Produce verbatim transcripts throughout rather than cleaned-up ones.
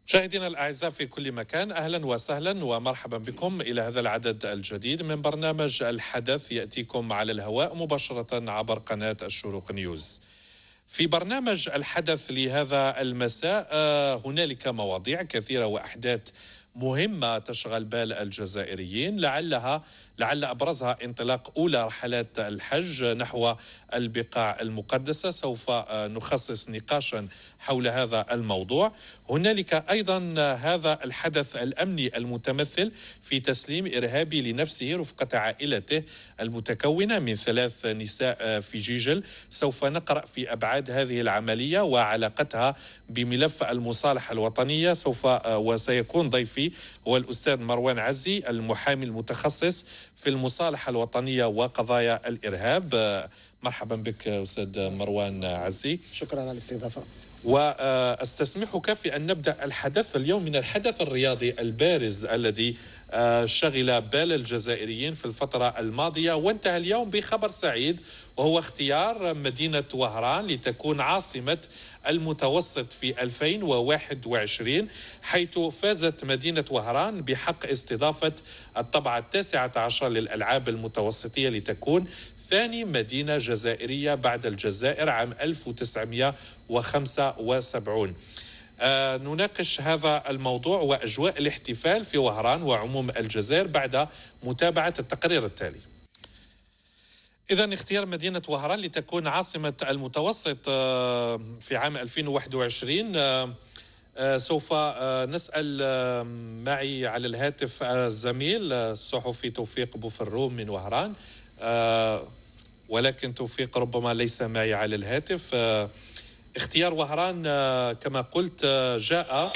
مشاهدينا الأعزاء في كل مكان، أهلا وسهلا ومرحبا بكم إلى هذا العدد الجديد من برنامج الحدث يأتيكم على الهواء مباشرة عبر قناة الشروق نيوز. في برنامج الحدث لهذا المساء هنالك مواضيع كثيرة وأحداث مهمة تشغل بال الجزائريين، لعلها لعل أبرزها انطلاق أولى رحلات الحج نحو البقاع المقدسة. سوف نخصص نقاشا حول هذا الموضوع. هنالك أيضا هذا الحدث الأمني المتمثل في تسليم إرهابي لنفسه رفقة عائلته المتكونة من ثلاث نساء في جيجل. سوف نقرأ في أبعاد هذه العملية وعلاقتها بملف المصالحة الوطنية. سوف وسيكون ضيفي هو الأستاذ مروان عزي، المحامي المتخصص في المصالحة الوطنية وقضايا الإرهاب. مرحبا بك أستاذ مروان عزي. شكرا على الاستضافة. واستسمحك في أن نبدأ الحدث اليوم من الحدث الرياضي البارز الذي شغل بال الجزائريين في الفترة الماضية وانتهى اليوم بخبر سعيد، وهو اختيار مدينة وهران لتكون عاصمة المتوسط في ألفين وواحد وعشرين، حيث فازت مدينة وهران بحق استضافة الطبعة التاسعة عشر للألعاب المتوسطية لتكون ثاني مدينة جزائرية بعد الجزائر عام ألف وتسعمئة وخمسة وسبعين. آه نناقش هذا الموضوع وأجواء الاحتفال في وهران وعموم الجزائر بعد متابعة التقرير التالي. إذن اختيار مدينة وهران لتكون عاصمة المتوسط آه في عام ألفين وواحد وعشرين. آه آه سوف آه نسأل آه معي على الهاتف الزميل آه الصحفي توفيق بوفروم من وهران، آه ولكن توفيق ربما ليس معي على الهاتف. آه اختيار وهران كما قلت جاء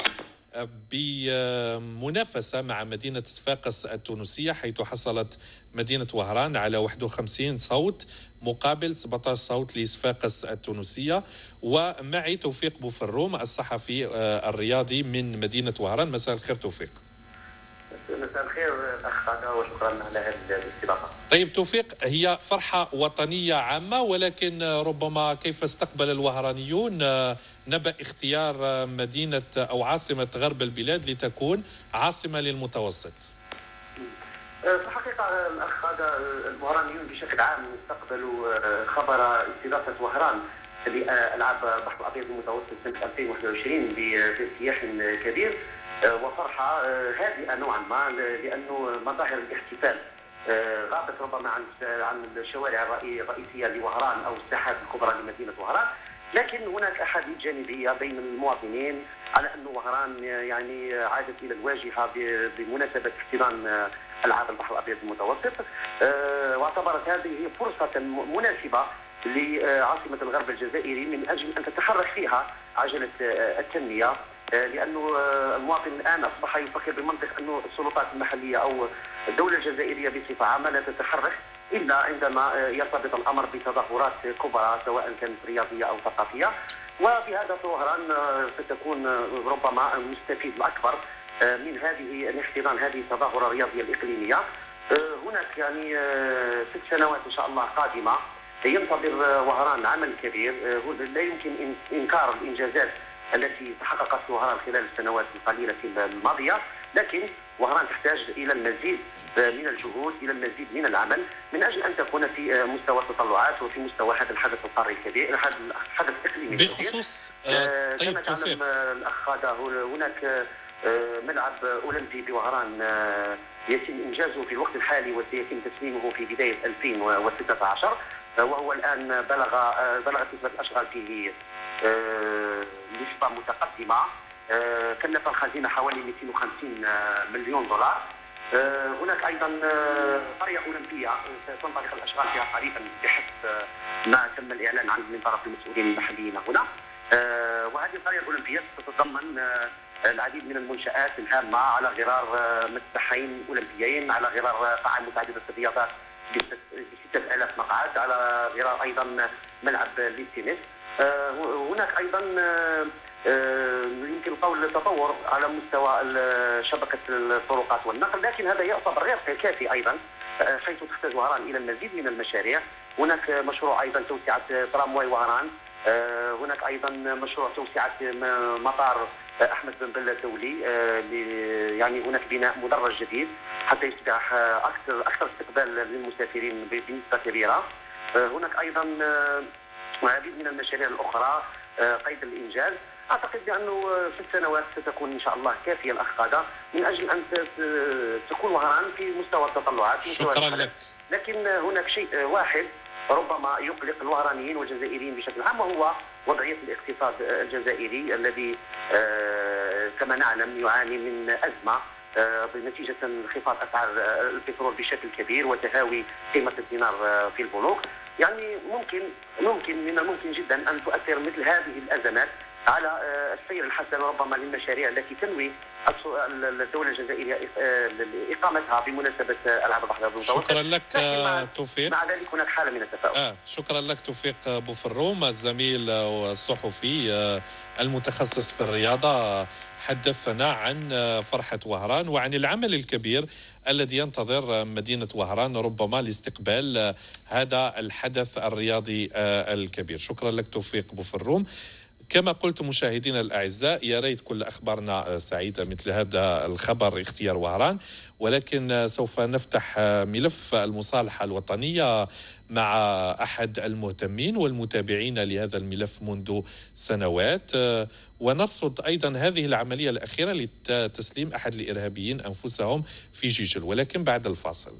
بمنافسة مع مدينة صفاقس التونسية، حيث حصلت مدينة وهران على واحد وخمسين صوت مقابل سبعة عشر صوت لصفاقس التونسية. ومعي توفيق بوفروم الصحفي الرياضي من مدينة وهران. مساء الخير توفيق. مساء الخير اخ غاده وشكرا على هذه الاستضافه. طيب توفيق، هي فرحه وطنيه عامه، ولكن ربما كيف استقبل الوهرانيون نبأ اختيار مدينه او عاصمه غرب البلاد لتكون عاصمه للمتوسط؟ في الحقيقه الاخ غاده، الوهرانيون بشكل عام استقبلوا خبر استضافه وهران لالعاب البحر الابيض المتوسط سنه ألفين وواحد وعشرين بارتياح كبير وفرحه هادئه نوعا ما، لانه مظاهر الاحتفال غابت ربما عن عن الشوارع الرئيسيه لوهران او الساحات الكبرى لمدينه وهران، لكن هناك احاديث جانبيه بين المواطنين على ان وهران يعني عادت الى الواجهه بمناسبه احتضان العاب البحر الابيض المتوسط، واعتبرت هذه فرصه مناسبه لعاصمه الغرب الجزائري من اجل ان تتحرك فيها عجله التنميه، لانه المواطن الان اصبح يفكر بمنطق انه السلطات المحليه او الدوله الجزائريه بصفه عامه لا تتحرك الا عندما يرتبط الامر بتظاهرات كبرى سواء كانت رياضيه او ثقافيه، وبهذا وهران ستكون ربما المستفيد الاكبر من هذه الاحتضان هذه التظاهره الرياضيه الاقليميه. هناك يعني ست سنوات ان شاء الله قادمه ينتظر وهران عمل كبير، لا يمكن انكار الانجازات التي تحققت في وهران خلال السنوات القليله الماضيه، لكن وهران تحتاج الى المزيد من الجهود، الى المزيد من العمل من اجل ان تكون في مستوى التطلعات وفي مستوى هذا الحدث القاري الكبير، هذا الحدث الاقليمي بخصوص آه طيب كما تعلم الاخ هذا هناك ملعب اولمبي بوهران يتم انجازه في الوقت الحالي وسيتم تسليمه في بدايه ألفين وستة عشر، وهو الان بلغ بلغت نسبه الاشغال فيه نسبه متقدمه، كلف الخزينه حوالي مئتين وخمسين مليون دولار. هناك ايضا قريه اولمبيه ستنطلق الاشغال فيها قريبا بحسب ما تم الاعلان عنه من طرف المسؤولين المحليين هنا، وهذه القريه الاولمبيه ستتضمن العديد من المنشآت الهامه على غرار مسبحين اولمبيين، على غرار قاعه متعدده الرياضات ب ستة آلاف مقعد، على غرار ايضا ملعب للتنس. هناك ايضا يمكن القول التطور على مستوى شبكه الطرقات والنقل، لكن هذا يعتبر غير كافي ايضا، حيث تحتاج وهران الى المزيد من المشاريع. هناك مشروع ايضا توسعه ترامواي وهران هناك ايضا مشروع توسعه مطار احمد بن بله الدولي، يعني هناك بناء مدرج جديد حتى يصبح اكثر اكثر استقبال للمسافرين بنسبه كبيره. هناك ايضا العديد من المشاريع الاخرى قيد الانجاز. اعتقد بانه في السنوات ستكون ان شاء الله كافيه الاخ قاده من اجل ان تكون وهران في مستوى التطلعات. شكرا لك. لكن هناك شيء واحد ربما يقلق الوهرانيين والجزائريين بشكل عام، وهو وضعيه الاقتصاد الجزائري الذي كما نعلم يعاني من ازمه بنتيجه انخفاض اسعار البترول بشكل كبير وتهاوي قيمه الدينار في البنوك. يعني ممكن ممكن من الممكن جدا ان تؤثر مثل هذه الازمات على السير الحسن ربما للمشاريع التي تنوي الدوله الجزائريه اقامتها بمناسبه العاب البحر المتوسط. شكرا لك توفيق. مع ذلك هناك حاله من التفاؤل. آه شكرا لك توفيق بوفروم، الزميل والصحفي المتخصص في الرياضه، حدثنا عن فرحه وهران وعن العمل الكبير الذي ينتظر مدينه وهران ربما لاستقبال هذا الحدث الرياضي الكبير. شكرا لك توفيق بوفروم. كما قلت مشاهدينا الأعزاء، يا ريت كل أخبارنا سعيدة مثل هذا الخبر اختيار وهران، ولكن سوف نفتح ملف المصالحة الوطنية مع أحد المهتمين والمتابعين لهذا الملف منذ سنوات، ونرصد أيضا هذه العملية الأخيرة لتسليم أحد الإرهابيين أنفسهم في جيجل، ولكن بعد الفاصل.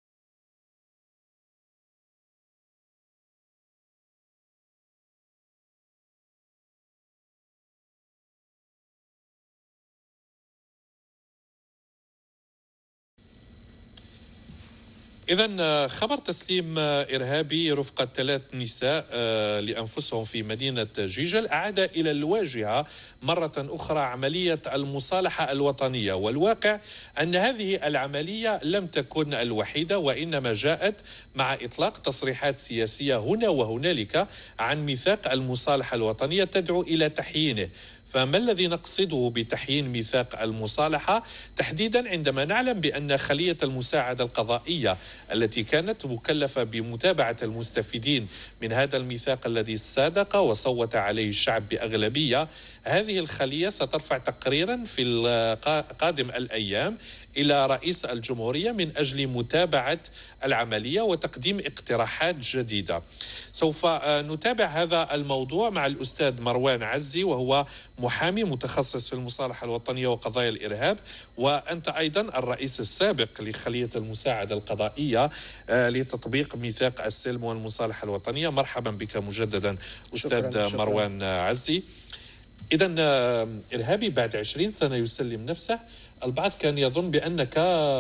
إذن خبر تسليم إرهابي رفقة ثلاث نساء لأنفسهم في مدينة جيجل أعاد إلى الواجهة مرة أخرى عملية المصالحة الوطنية، والواقع أن هذه العملية لم تكن الوحيدة، وإنما جاءت مع إطلاق تصريحات سياسية هنا وهنالك عن ميثاق المصالحة الوطنية تدعو إلى تحيينه. فما الذي نقصده بتحيين ميثاق المصالحة تحديدا عندما نعلم بأن خلية المساعدة القضائية التي كانت مكلفة بمتابعة المستفيدين من هذا الميثاق الذي صادق وصوت عليه الشعب بأغلبية، هذه الخلية سترفع تقريرا في قادم الأيام إلى رئيس الجمهورية من أجل متابعة العملية وتقديم اقتراحات جديدة. سوف نتابع هذا الموضوع مع الأستاذ مروان عزي، وهو محامي متخصص في المصالحة الوطنية وقضايا الإرهاب، وأنت أيضا الرئيس السابق لخلية المساعدة القضائية لتطبيق ميثاق السلم والمصالحة الوطنية. مرحبا بك مجددا أستاذ شكرا مروان شكرا. عزي. إذن إرهابي بعد عشرين سنة يسلم نفسه، البعض كان يظن بأنك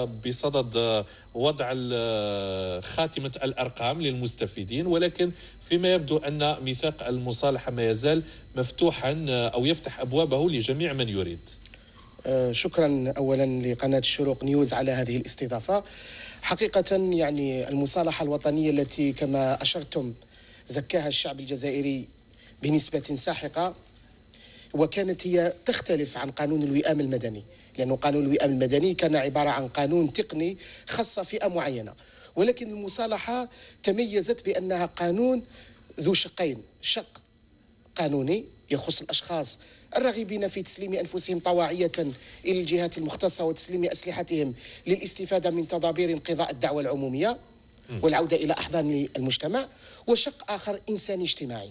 بصدد وضع خاتمة الأرقام للمستفيدين، ولكن فيما يبدو أن ميثاق المصالحة ما يزال مفتوحا أو يفتح أبوابه لجميع من يريد. شكرا أولا لقناة الشروق نيوز على هذه الاستضافة. حقيقة يعني المصالحة الوطنية التي كما أشرتم زكاها الشعب الجزائري بنسبة ساحقة، وكانت هي تختلف عن قانون الوئام المدني، لأنه قانون الوئام المدني كان عبارة عن قانون تقني خاص فئة معينة، ولكن المصالحة تميزت بأنها قانون ذو شقين: شق قانوني يخص الأشخاص الراغبين في تسليم أنفسهم طواعية إلى الجهات المختصة وتسليم أسلحتهم للاستفادة من تدابير انقضاء الدعوة العمومية والعودة إلى أحضان المجتمع، وشق آخر إنساني اجتماعي.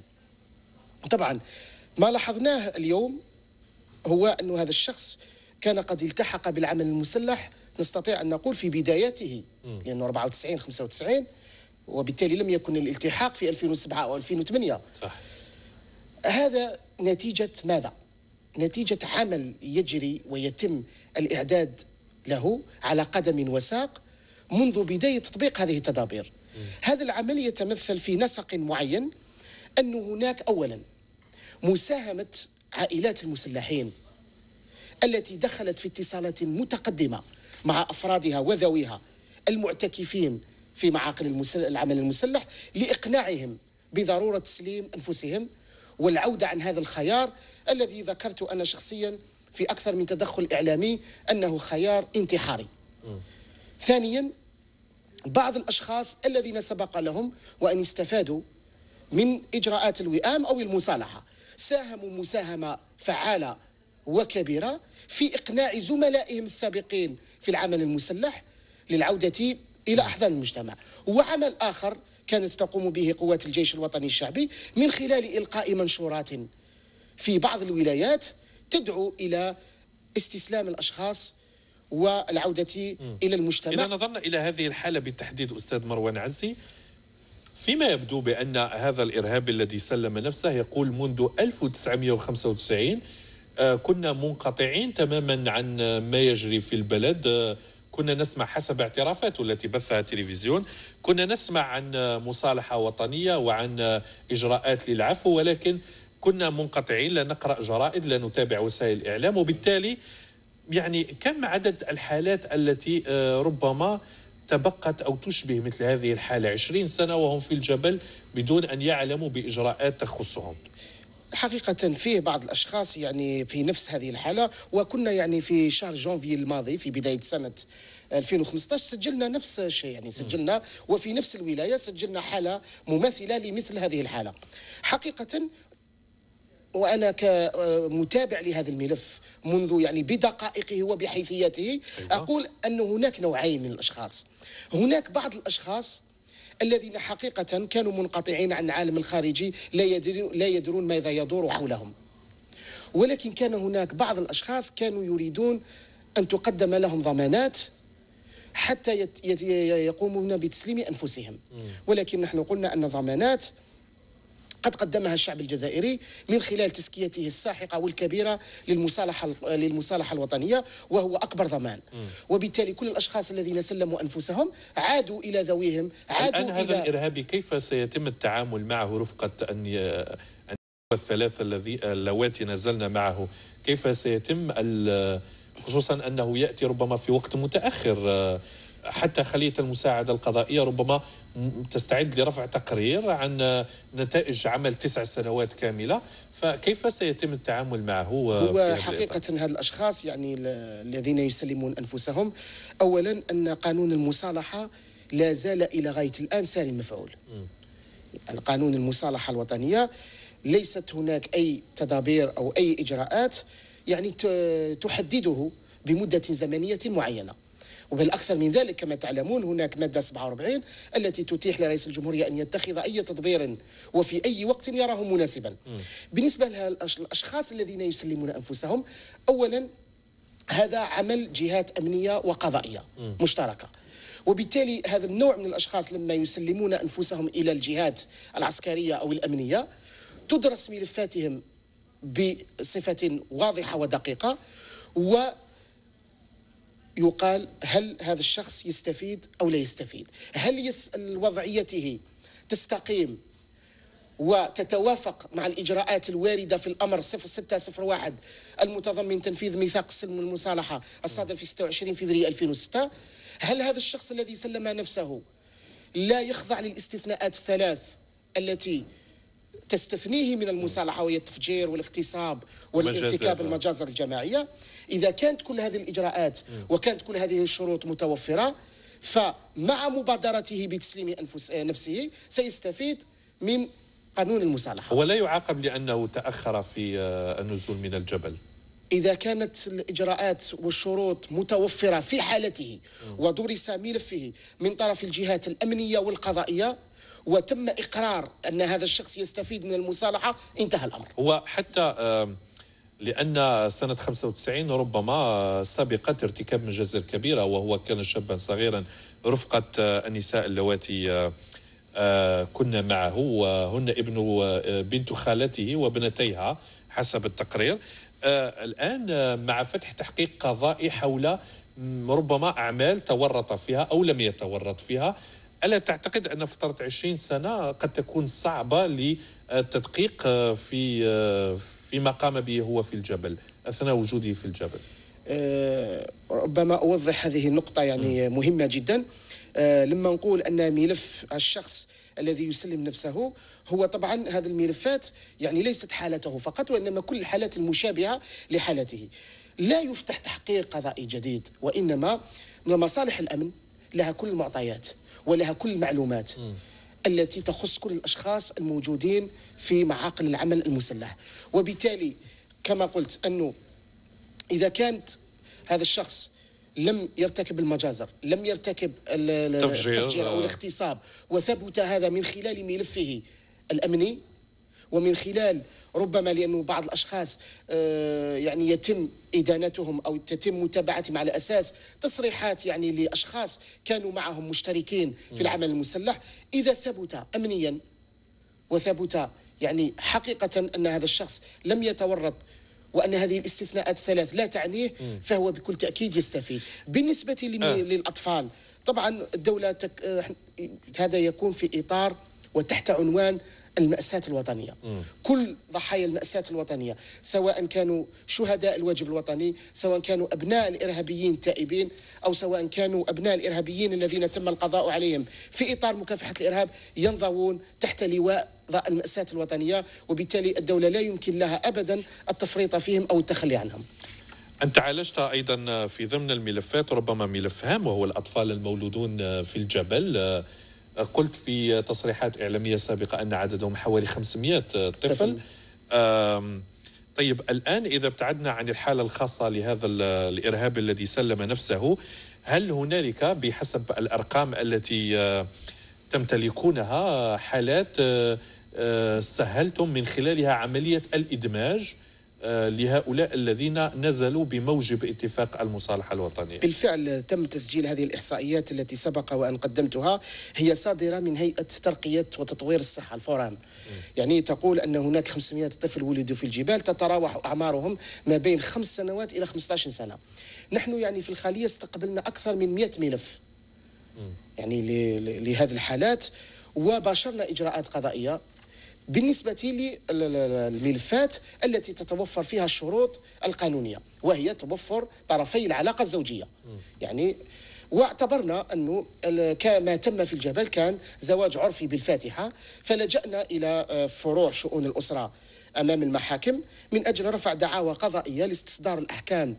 طبعا ما لاحظناه اليوم هو أن هذا الشخص كان قد التحق بالعمل المسلح، نستطيع أن نقول في بداياته، لأنه أربعة وتسعين خمسة وتسعين، وبالتالي لم يكن الالتحاق في ألفين وسبعة أو ألفين وثمانية. صح. هذا نتيجة ماذا؟ نتيجة عمل يجري ويتم الإعداد له على قدم وساق منذ بداية تطبيق هذه التدابير. هذا العمل يتمثل في نسق معين، أن هناك أولا مساهمة عائلات المسلحين التي دخلت في اتصالات متقدمة مع أفرادها وذويها المعتكفين في معاقل العمل المسلح لإقناعهم بضرورة تسليم أنفسهم والعودة عن هذا الخيار الذي ذكرت أنا شخصيا في أكثر من تدخل إعلامي أنه خيار انتحاري. م. ثانيا، بعض الأشخاص الذين سبق لهم وأن استفادوا من إجراءات الوئام أو المصالحة ساهموا مساهمة فعالة وكبيرة في إقناع زملائهم السابقين في العمل المسلح للعودة إلى أحضان المجتمع. وعمل آخر كانت تقوم به قوات الجيش الوطني الشعبي من خلال إلقاء منشورات في بعض الولايات تدعو إلى استسلام الأشخاص والعودة م. إلى المجتمع. إذا نظرنا إلى هذه الحالة بالتحديد أستاذ مروان عزي، فيما يبدو بأن هذا الإرهابي الذي سلم نفسه يقول منذ ألف وتسعمئة وخمسة وتسعين آه كنا منقطعين تماما عن ما يجري في البلد. آه كنا نسمع حسب اعترافاته التي بثها التلفزيون، كنا نسمع عن مصالحة وطنية وعن إجراءات للعفو، ولكن كنا منقطعين، لا نقرأ جرائد، لا نتابع وسائل الإعلام. وبالتالي يعني كم عدد الحالات التي ربما تبقت أو تشبه مثل هذه الحالة عشرين سنة وهم في الجبل بدون أن يعلموا بإجراءات تخصهم؟ حقيقة فيه بعض الأشخاص يعني في نفس هذه الحالة، وكنا يعني في شهر جانفي الماضي في بداية سنة ألفين وخمسة عشر سجلنا نفس الشيء، يعني سجلنا وفي نفس الولاية سجلنا حالة مماثلة لمثل هذه الحالة. حقيقة وأنا كمتابع لهذا الملف منذ يعني بدقائقه وبحيثياته أقول أن هناك نوعين من الأشخاص. هناك بعض الأشخاص الذين حقيقة كانوا منقطعين عن العالم الخارجي، لا يدرون, لا يدرون ماذا يدور حولهم، ولكن كان هناك بعض الأشخاص كانوا يريدون أن تقدم لهم ضمانات حتى يقومون بتسليم أنفسهم. ولكن نحن قلنا أن ضمانات قد قدمها الشعب الجزائري من خلال تزكيته الساحقة والكبيرة للمصالحة للمصالحة الوطنية، وهو أكبر ضمان. وبالتالي كل الأشخاص الذين سلموا أنفسهم عادوا إلى ذويهم، عادوا الآن هذا الإرهابي كيف سيتم التعامل معه رفقة أن الثلاثة الذي اللواتي نزلنا معه؟ كيف سيتم، خصوصا أنه يأتي ربما في وقت متأخر، حتى خلية المساعدة القضائية ربما تستعد لرفع تقرير عن نتائج عمل تسع سنوات كاملة، فكيف سيتم التعامل معه؟ هو حقيقة هذا الأشخاص يعني الذين يسلمون أنفسهم، أولا أن قانون المصالحة لا زال إلى غاية الآن ساري مفعول. القانون المصالحة الوطنية ليست هناك أي تدابير أو أي إجراءات يعني تحدده بمدة زمنية معينة. وبالأكثر من ذلك كما تعلمون هناك مادة سبعة وأربعين التي تتيح لرئيس الجمهورية أن يتخذ أي تدبير وفي أي وقت يراه مناسبا. م. بالنسبة للأشخاص الذين يسلمون أنفسهم، أولا هذا عمل جهات أمنية وقضائية م. مشتركة، وبالتالي هذا النوع من الأشخاص لما يسلمون أنفسهم إلى الجهات العسكرية أو الأمنية تدرس ملفاتهم بصفة واضحة ودقيقة، و يقال هل هذا الشخص يستفيد أو لا يستفيد، هل يس... وضعيته تستقيم وتتوافق مع الإجراءات الواردة في الأمر صفر ستة صفر واحد المتضمن تنفيذ ميثاق السلم والمصالحة الصادر في ستة وعشرين فبراير ألفين وستة. هل هذا الشخص الذي سلم نفسه لا يخضع للاستثناءات الثلاث التي تستثنيه من المصالحة، وهي التفجير والاغتصاب والارتكاب المجازر الجماعية؟ إذا كانت كل هذه الإجراءات وكانت كل هذه الشروط متوفرة، فمع مبادرته بتسليم أنفس نفسه سيستفيد من قانون المصالحة. ولا يعاقب لأنه تأخر في النزول من الجبل؟ إذا كانت الإجراءات والشروط متوفرة في حالته ودرس ملفه من طرف الجهات الأمنية والقضائية وتم إقرار أن هذا الشخص يستفيد من المصالحة، انتهى الأمر. هو حتى لأن سنة خمسة وتسعين ربما سبقت ارتكاب مجازر كبيرة، وهو كان شابا صغيرا رفقة النساء اللواتي كنا معه، وهن ابن بنت خالته وابنتيها حسب التقرير. الآن مع فتح تحقيق قضائي حول ربما أعمال تورط فيها أو لم يتورط فيها، ألا تعتقد أن فترة عشرين سنة قد تكون صعبة للتدقيق في فيما قام به هو في الجبل أثناء وجوده في الجبل؟ أه ربما أوضح هذه النقطة يعني م. مهمة جدا. أه لما نقول أن ملف الشخص الذي يسلم نفسه هو طبعا هذه الملفات يعني ليست حالته فقط، وإنما كل الحالات المشابهة لحالته. لا يفتح تحقيق قضائي جديد، وإنما من مصالح الأمن لها كل المعطيات ولها كل المعلومات. م. التي تخص كل الأشخاص الموجودين في معاقل العمل المسلح. وبالتالي كما قلت أنه إذا كانت هذا الشخص لم يرتكب المجازر، لم يرتكب التفجير أو الاغتصاب، وثبت هذا من خلال ملفه الأمني ومن خلال ربما لأنه بعض الأشخاص يعني يتم إدانتهم أو تتم متابعتهم على أساس تصريحات يعني لأشخاص كانوا معهم مشتركين في العمل المسلح، إذا ثبت أمنيا وثبت يعني حقيقة أن هذا الشخص لم يتورط وأن هذه الاستثناءات الثلاث لا تعنيه، فهو بكل تأكيد يستفيد. بالنسبة آه. للأطفال طبعا الدولة تك... هذا يكون في إطار وتحت عنوان المأساة الوطنية. م. كل ضحايا المأساة الوطنية سواء كانوا شهداء الواجب الوطني، سواء كانوا أبناء الإرهابيين التائبين، أو سواء كانوا أبناء الإرهابيين الذين تم القضاء عليهم في إطار مكافحة الإرهاب، ينضوون تحت لواء المأساة الوطنية، وبالتالي الدولة لا يمكن لها أبدا التفريط فيهم أو التخلي عنهم. أنت عالجت أيضا في ضمن الملفات ربما ملف هام وهو الأطفال المولودون في الجبل. قلت في تصريحات إعلامية سابقة أن عددهم حوالي خمسمائة طفل. طيب الآن إذا ابتعدنا عن الحالة الخاصة لهذا الإرهابي الذي سلم نفسه، هل هنالك بحسب الأرقام التي تمتلكونها حالات سهلتم من خلالها عملية الإدماج لهؤلاء الذين نزلوا بموجب اتفاق المصالحة الوطنية؟ بالفعل تم تسجيل هذه الإحصائيات التي سبق وأن قدمتها، هي صادرة من هيئة ترقية وتطوير الصحة الفورام. م. يعني تقول أن هناك خمسمائة طفل ولدوا في الجبال، تتراوح أعمارهم ما بين خمس سنوات إلى خمسة عشر سنة. نحن يعني في الخلية استقبلنا أكثر من مئة ملف م. يعني لهذه الحالات، وباشرنا إجراءات قضائية بالنسبة للملفات التي تتوفر فيها الشروط القانونية، وهي توفر طرفي العلاقة الزوجية. م. يعني واعتبرنا أنه كما تم في الجبل كان زواج عرفي بالفاتحة، فلجأنا إلى فروع شؤون الأسرة أمام المحاكم من أجل رفع دعاوى قضائية لاستصدار الأحكام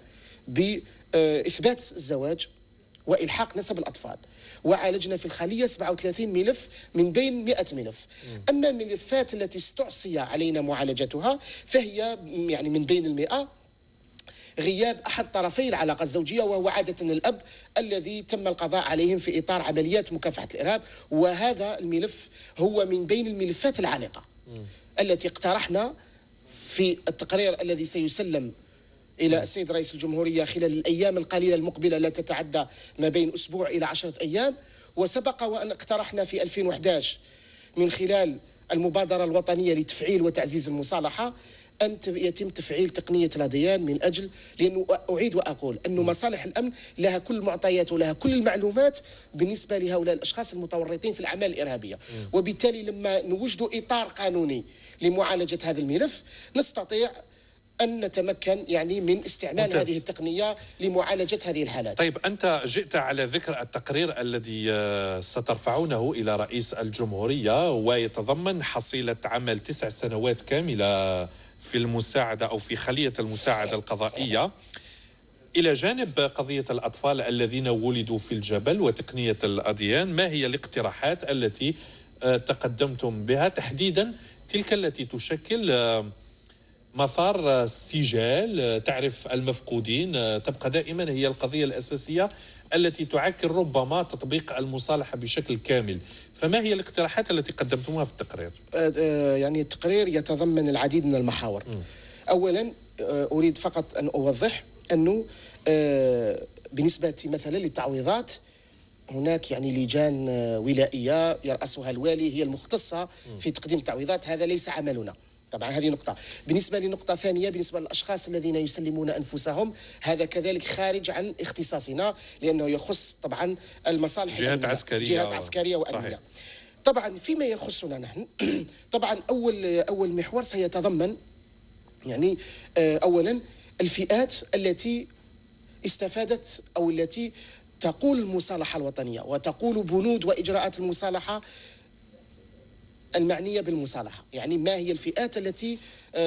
بإثبات الزواج وإلحاق نسب الأطفال. وعالجنا في الخلية سبعة وثلاثين ملف من بين مئة ملف. أما الملفات التي استعصي علينا معالجتها فهي يعني من بين المئة غياب أحد طرفي العلاقة الزوجية، وهو عادة الأب الذي تم القضاء عليهم في إطار عمليات مكافحة الإرهاب، وهذا الملف هو من بين الملفات العالقة التي اقترحنا في التقرير الذي سيسلم إلى السيد رئيس الجمهورية خلال الأيام القليلة المقبلة، لا تتعدى ما بين أسبوع إلى عشرة أيام. وسبق وأن اقترحنا في ألفين وأحد عشر من خلال المبادرة الوطنية لتفعيل وتعزيز المصالحة أن يتم تفعيل تقنية الأديان من أجل، لأنه أعيد وأقول أن مصالح الأمن لها كل المعطيات ولها كل المعلومات بالنسبة لهؤلاء الأشخاص المتورطين في الأعمال الإرهابية، وبالتالي لما نوجد إطار قانوني لمعالجة هذا الملف نستطيع أن نتمكن يعني من استعمال ممتاز. هذه التقنية لمعالجة هذه الحالات. طيب أنت جئت على ذكر التقرير الذي سترفعونه إلى رئيس الجمهورية، ويتضمن حصيلة عمل تسع سنوات كاملة في المساعدة أو في خلية المساعدة القضائية، إلى جانب قضية الأطفال الذين ولدوا في الجبل وتقنية الأديان. ما هي الاقتراحات التي تقدمتم بها تحديدا، تلك التي تشكل مسار استجال تعرف المفقودين، تبقى دائما هي القضية الأساسية التي تعكر ربما تطبيق المصالحة بشكل كامل؟ فما هي الاقتراحات التي قدمتموها في التقرير؟ يعني التقرير يتضمن العديد من المحاور. م. أولا أريد فقط أن أوضح أنه بالنسبة مثلا للتعويضات هناك يعني لجان ولائية يرأسها الوالي هي المختصة في تقديم التعويضات، هذا ليس عملنا. طبعا هذه نقطة. بالنسبة لنقطة ثانية، بالنسبة للأشخاص الذين يسلمون أنفسهم، هذا كذلك خارج عن اختصاصنا، لأنه يخص طبعا المصالح جهات عسكرية جهات عسكرية وأمنية. طبعا فيما يخصنا نحن طبعا أول أول محور سيتضمن يعني أولا الفئات التي استفادت أو التي تقول المصالحة الوطنية وتقول بنود وإجراءات المصالحة المعنية بالمصالحة. يعني ما هي الفئات التي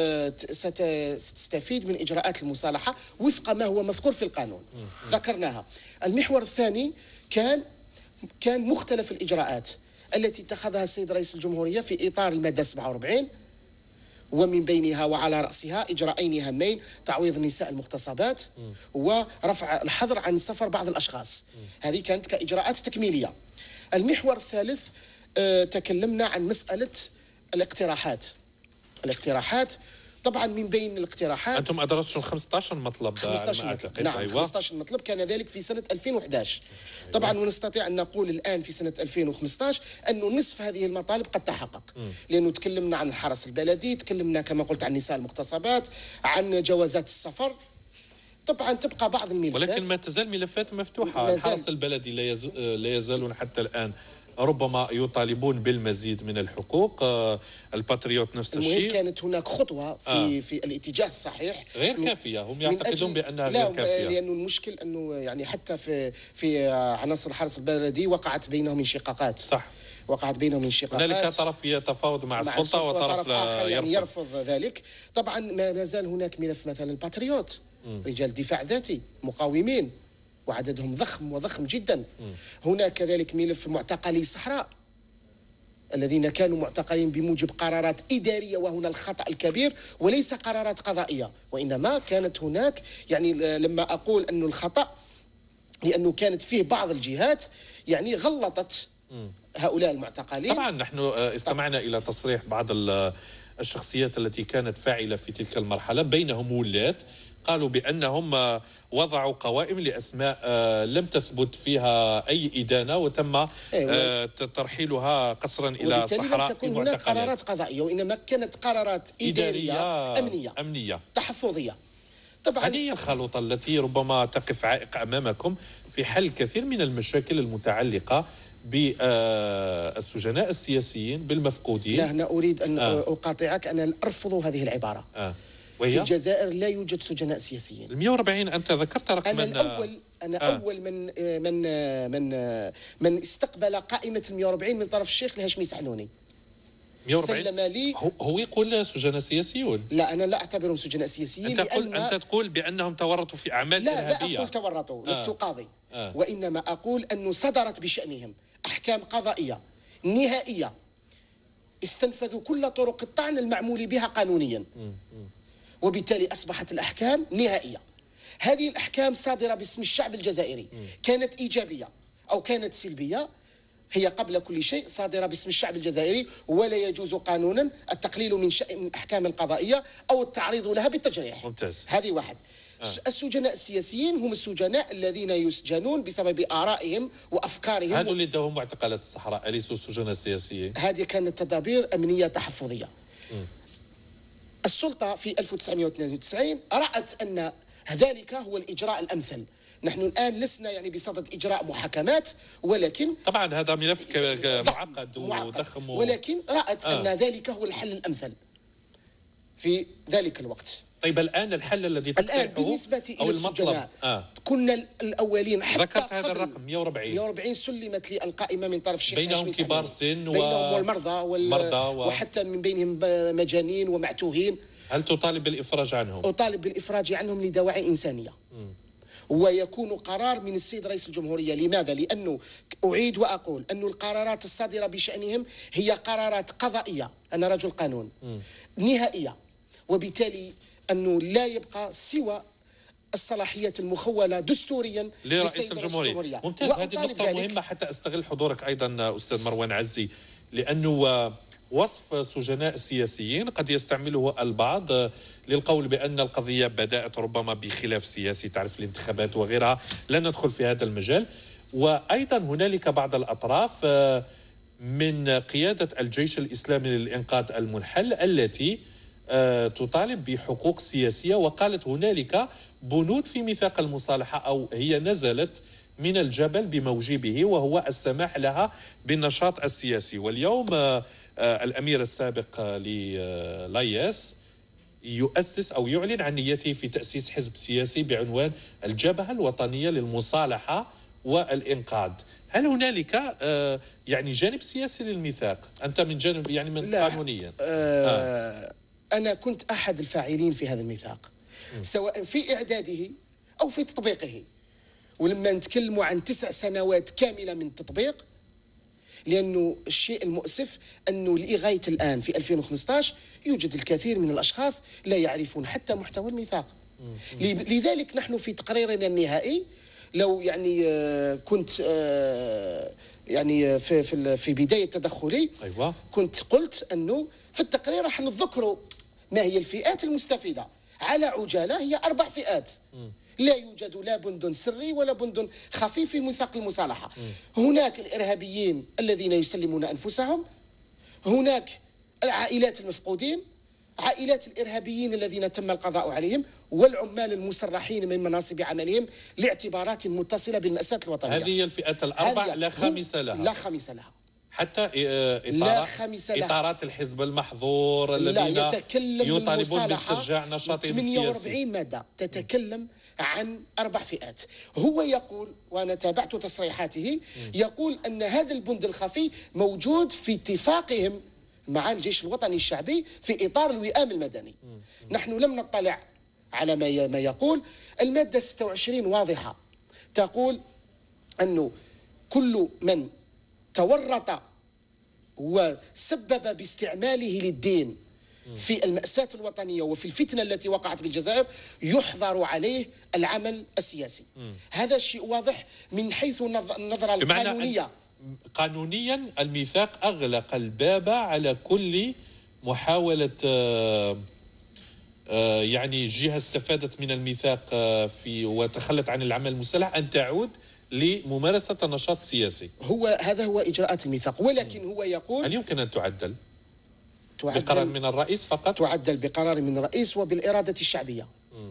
ستستفيد من إجراءات المصالحة وفق ما هو مذكور في القانون، ذكرناها. المحور الثاني كان كان مختلف الإجراءات التي اتخذها السيد رئيس الجمهورية في إطار المادة سبعة وأربعين، ومن بينها وعلى رأسها إجراءين هامين: تعويض النساء المغتصبات ورفع الحظر عن سفر بعض الأشخاص. هذه كانت كإجراءات تكميلية. المحور الثالث آه تكلمنا عن مسألة الاقتراحات. الاقتراحات طبعا من بين الاقتراحات أنتم أدرستم خمسة عشر مطلب. خمسة عشر مطلب. نعم، أيوة. خمسة عشر مطلب كان ذلك في سنة ألفين وأحد عشر. أيوة. طبعا ونستطيع أن نقول الآن في سنة ألفين وخمسة عشر أنه نصف هذه المطالب قد تحقق، لأنه تكلمنا عن الحرس البلدي، تكلمنا كما قلت عن النساء المغتصبات، عن جوازات السفر. طبعا تبقى بعض الملفات، ولكن ما تزال ملفات مفتوحة. الحرس البلدي لا, يز... لا يزالون حتى الآن ربما يطالبون بالمزيد من الحقوق. الباتريوت نفس الشيء. المهم كانت هناك خطوة في آه. في الاتجاه الصحيح، غير كافية. هم يعتقدون بأنها غير كافية. لا، لأنه المشكل أنه يعني حتى في في عناصر الحرس البلدي وقعت بينهم انشقاقات. صح، وقعت بينهم انشقاقات. هنالك طرف يتفاوض مع, مع السلطة وطرف لا آخر يعني يرفض. يرفض ذلك. طبعا ما زال هناك ملف مثلا الباتريوت، م. رجال دفاع ذاتي مقاومين وعددهم ضخم وضخم جدا. م. هناك كذلك ملف معتقلي الصحراء الذين كانوا معتقلين بموجب قرارات إدارية، وهنا الخطأ الكبير، وليس قرارات قضائية، وإنما كانت هناك يعني لما أقول أنه الخطأ لأنه كانت فيه بعض الجهات يعني غلطت هؤلاء المعتقلين. طبعا نحن استمعنا طبعا. إلى تصريح بعض الشخصيات التي كانت فاعلة في تلك المرحلة، بينهم ولاة قالوا بأنهم وضعوا قوائم لأسماء لم تثبت فيها أي إدانة، وتم ترحيلها قصرا إلى صحراء لم تكن هناك قرارات قضائية، وإنما كانت قرارات إدارية, إدارية أمنية أمنية تحفظية. طبعا هذه هي الخلطة التي ربما تقف عائق أمامكم في حل كثير من المشاكل المتعلقة بالسجناء السياسيين بالمفقودين. لا، أنا أريد أن آه. أقاطعك. أنا أرفض هذه العبارة. آه. في الجزائر لا يوجد سجناء سياسيين. مئة وأربعين أنت ذكرت رقما. أنا الأول أنا آه. أول من من من من استقبل قائمة ال مئة وأربعين من طرف الشيخ الهاشمي سحنوني. مئة وأربعين سلم لي. هو يقول سجناء سياسيون. لا، أنا لا أعتبرهم سجناء سياسيين. أنت تقول أنت تقول بأنهم تورطوا في أعمال لا إرهابية. لا أقول تورطوا، آه. لست قاضي. آه. وإنما أقول أنه صدرت بشأنهم أحكام قضائية نهائية استنفذوا كل طرق الطعن المعمول بها قانونيا، وبالتالي أصبحت الأحكام نهائية. هذه الأحكام صادرة باسم الشعب الجزائري، كانت إيجابية أو كانت سلبية، هي قبل كل شيء صادرة باسم الشعب الجزائري، ولا يجوز قانونا التقليل من شأن الأحكام القضائية أو التعريض لها بالتجريح. ممتاز. هذه واحد. آه. السجناء السياسيين هم السجناء الذين يسجنون بسبب آرائهم وأفكارهم. هذول اللي ادهم معتقلات الصحراء أليسوا سجناء سياسيين؟ هذه كانت تدابير أمنية تحفظية. م. السلطة في ألف وتسعمئة واثنين وتسعين رأت أن ذلك هو الإجراء الأمثل. نحن الآن لسنا يعني بصدد إجراء محاكمات، ولكن طبعا هذا ملف معقد وضخم، ولكن رأت آه. أن ذلك هو الحل الأمثل في ذلك الوقت. طيب الآن الحل الذي الآن بالنسبة إلى السجناء آه. كنا الأولين حتى ذكرت هذا الرقم مئة وأربعين. مئة وأربعين سلمت لي القائمة من طرف الشيخ بينهم كبار سن و... بينهم والمرضى وال... و... وحتى من بينهم مجانين ومعتوهين. هل تطالب بالإفراج عنهم؟ أطالب بالإفراج عنهم لدواعي إنسانية. م. ويكون قرار من السيد رئيس الجمهورية. لماذا؟ لأنه أعيد وأقول أن القرارات الصادرة بشأنهم هي قرارات قضائية، أنا رجل قانون، م. نهائية، وبالتالي أنه لا يبقى سوى الصلاحيات المخولة دستوريا لرئيس الجمهورية. ممتاز. هذه النقطة مهمة حتى أستغل حضورك أيضا أستاذ مروان عزي، لأنه وصف سجناء سياسيين قد يستعمله البعض للقول بأن القضية بدأت ربما بخلاف سياسي، تعرف الانتخابات وغيرها، لا ندخل في هذا المجال. وأيضا هنالك بعض الأطراف من قيادة الجيش الإسلامي للإنقاذ المنحل التي تطالب بحقوق سياسية، وقالت هنالك بنود في ميثاق المصالحة أو هي نزلت من الجبل بموجبه، وهو السماح لها بالنشاط السياسي. واليوم الأمير السابق للاياس يؤسس أو يعلن عن نيته في تأسيس حزب سياسي بعنوان الجبهة الوطنية للمصالحة والإنقاذ. هل هنالك يعني جانب سياسي للميثاق؟ أنت من جانب يعني من قانونيا. آه آه. أنا كنت أحد الفاعلين في هذا الميثاق، م. سواء في إعداده أو في تطبيقه. ولما نتكلموا عن تسع سنوات كاملة من التطبيق، لأنه الشيء المؤسف أنه لغاية الآن في ألفين وخمسة عشر يوجد الكثير من الأشخاص لا يعرفون حتى محتوى الميثاق. لذلك نحن في تقريرنا النهائي لو يعني كنت يعني في في في بداية تدخلي أيوة. كنت قلت أنه في التقرير راح نذكروا ما هي الفئات المستفيدة على عجالة. هي أربع فئات. م. لا يوجد لا بند سري ولا بند خفي في ميثاق المصالحة. م. هناك الإرهابيين الذين يسلمون أنفسهم، هناك العائلات المفقودين، عائلات الإرهابيين الذين تم القضاء عليهم، والعمال المسرحين من مناصب عملهم لاعتبارات متصلة بالمأساة الوطنية. هذه هي الفئات الأربع لا خامس لها. لا خامس لها. حتى إطارات, إطارات الحزب المحظور الذين يطالبون باسترجاع نشاطهم السياسي. ثمانية وأربعين مادة تتكلم عن أربع فئات. هو يقول، وأنا تابعت تصريحاته، يقول أن هذا البند الخفي موجود في اتفاقهم مع الجيش الوطني الشعبي في إطار الوئام المدني. نحن لم نطلع على ما ما يقول. المادة ستة وعشرين واضحة، تقول أنه كل من تورط وسبب باستعماله للدين في المأساة الوطنية وفي الفتنة التي وقعت بالجزائر يحظر عليه العمل السياسي. م. هذا الشيء واضح من حيث النظرة القانونية. قانونيا الميثاق أغلق الباب على كل محاولة آه آه يعني جهة استفادت من الميثاق آه في وتخلت عن العمل المسلح أن تعود لممارسة النشاط السياسي. هو هذا هو إجراءات الميثاق، ولكن هو يقول هل يمكن أن تعدل؟ تعدل بقرار من الرئيس فقط؟ تعدل بقرار من الرئيس وبالإرادة الشعبية.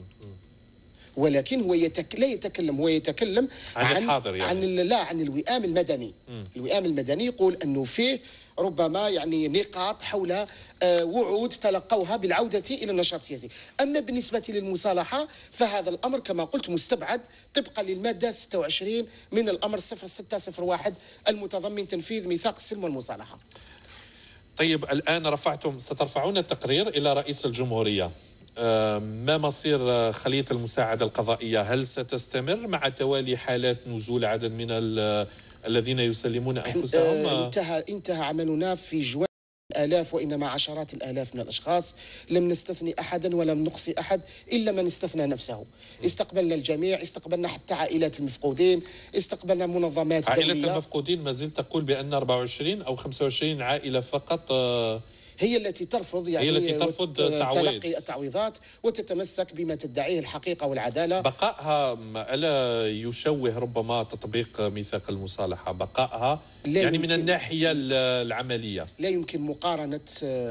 ولكن هو يتك... لا يتكلم هو يتكلم عن, عن الحاضر يعني. عن لا عن الوئام المدني. م. الوئام المدني يقول أنه فيه ربما يعني نقاط حول آه وعود تلقوها بالعودة إلى النشاط السياسي. أما بالنسبة للمصالحة فهذا الأمر كما قلت مستبعد طبقا للمادة ستة وعشرين من الأمر صفر ستة صفر واحد المتضمن تنفيذ ميثاق السلم والمصالحة. طيب الآن رفعتم سترفعون التقرير إلى رئيس الجمهورية. ما مصير خلية المساعدة القضائية؟ هل ستستمر مع توالي حالات نزول عدد من الذين يسلمون أنفسهم؟ انتهى انتهى عملنا في جوان آلاف وإنما عشرات الآلاف من الأشخاص. لم نستثني أحدا ولم نقصي أحد إلا من استثنى نفسه. استقبلنا الجميع، استقبلنا حتى عائلات المفقودين، استقبلنا منظمات عائلة دولية. المفقودين ما زلت تقول بأن أربعة وعشرين أو خمسة وعشرين عائلة فقط هي التي ترفض يعني هي التي ترفض تلقي التعويضات وتتمسك بما تدعيه الحقيقة والعدالة. بقائها ألا يشوه ربما تطبيق ميثاق المصالحة؟ بقائها يعني من الناحية العملية لا يمكن مقارنة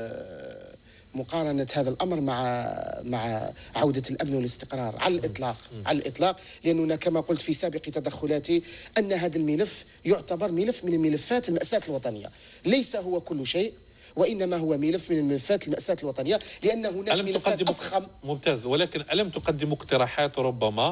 مقارنة هذا الأمر مع مع عودة الأمن والاستقرار على الإطلاق. م. على الإطلاق لأننا كما قلت في سابق تدخلاتي أن هذا الملف يعتبر ملف من الملفات المأساة الوطنية. ليس هو كل شيء، وإنما هو ملف من الملفات المأساة الوطنية، لأن هناك ملفات أفخم. ممتاز، ولكن ألم تقدم اقتراحات ربما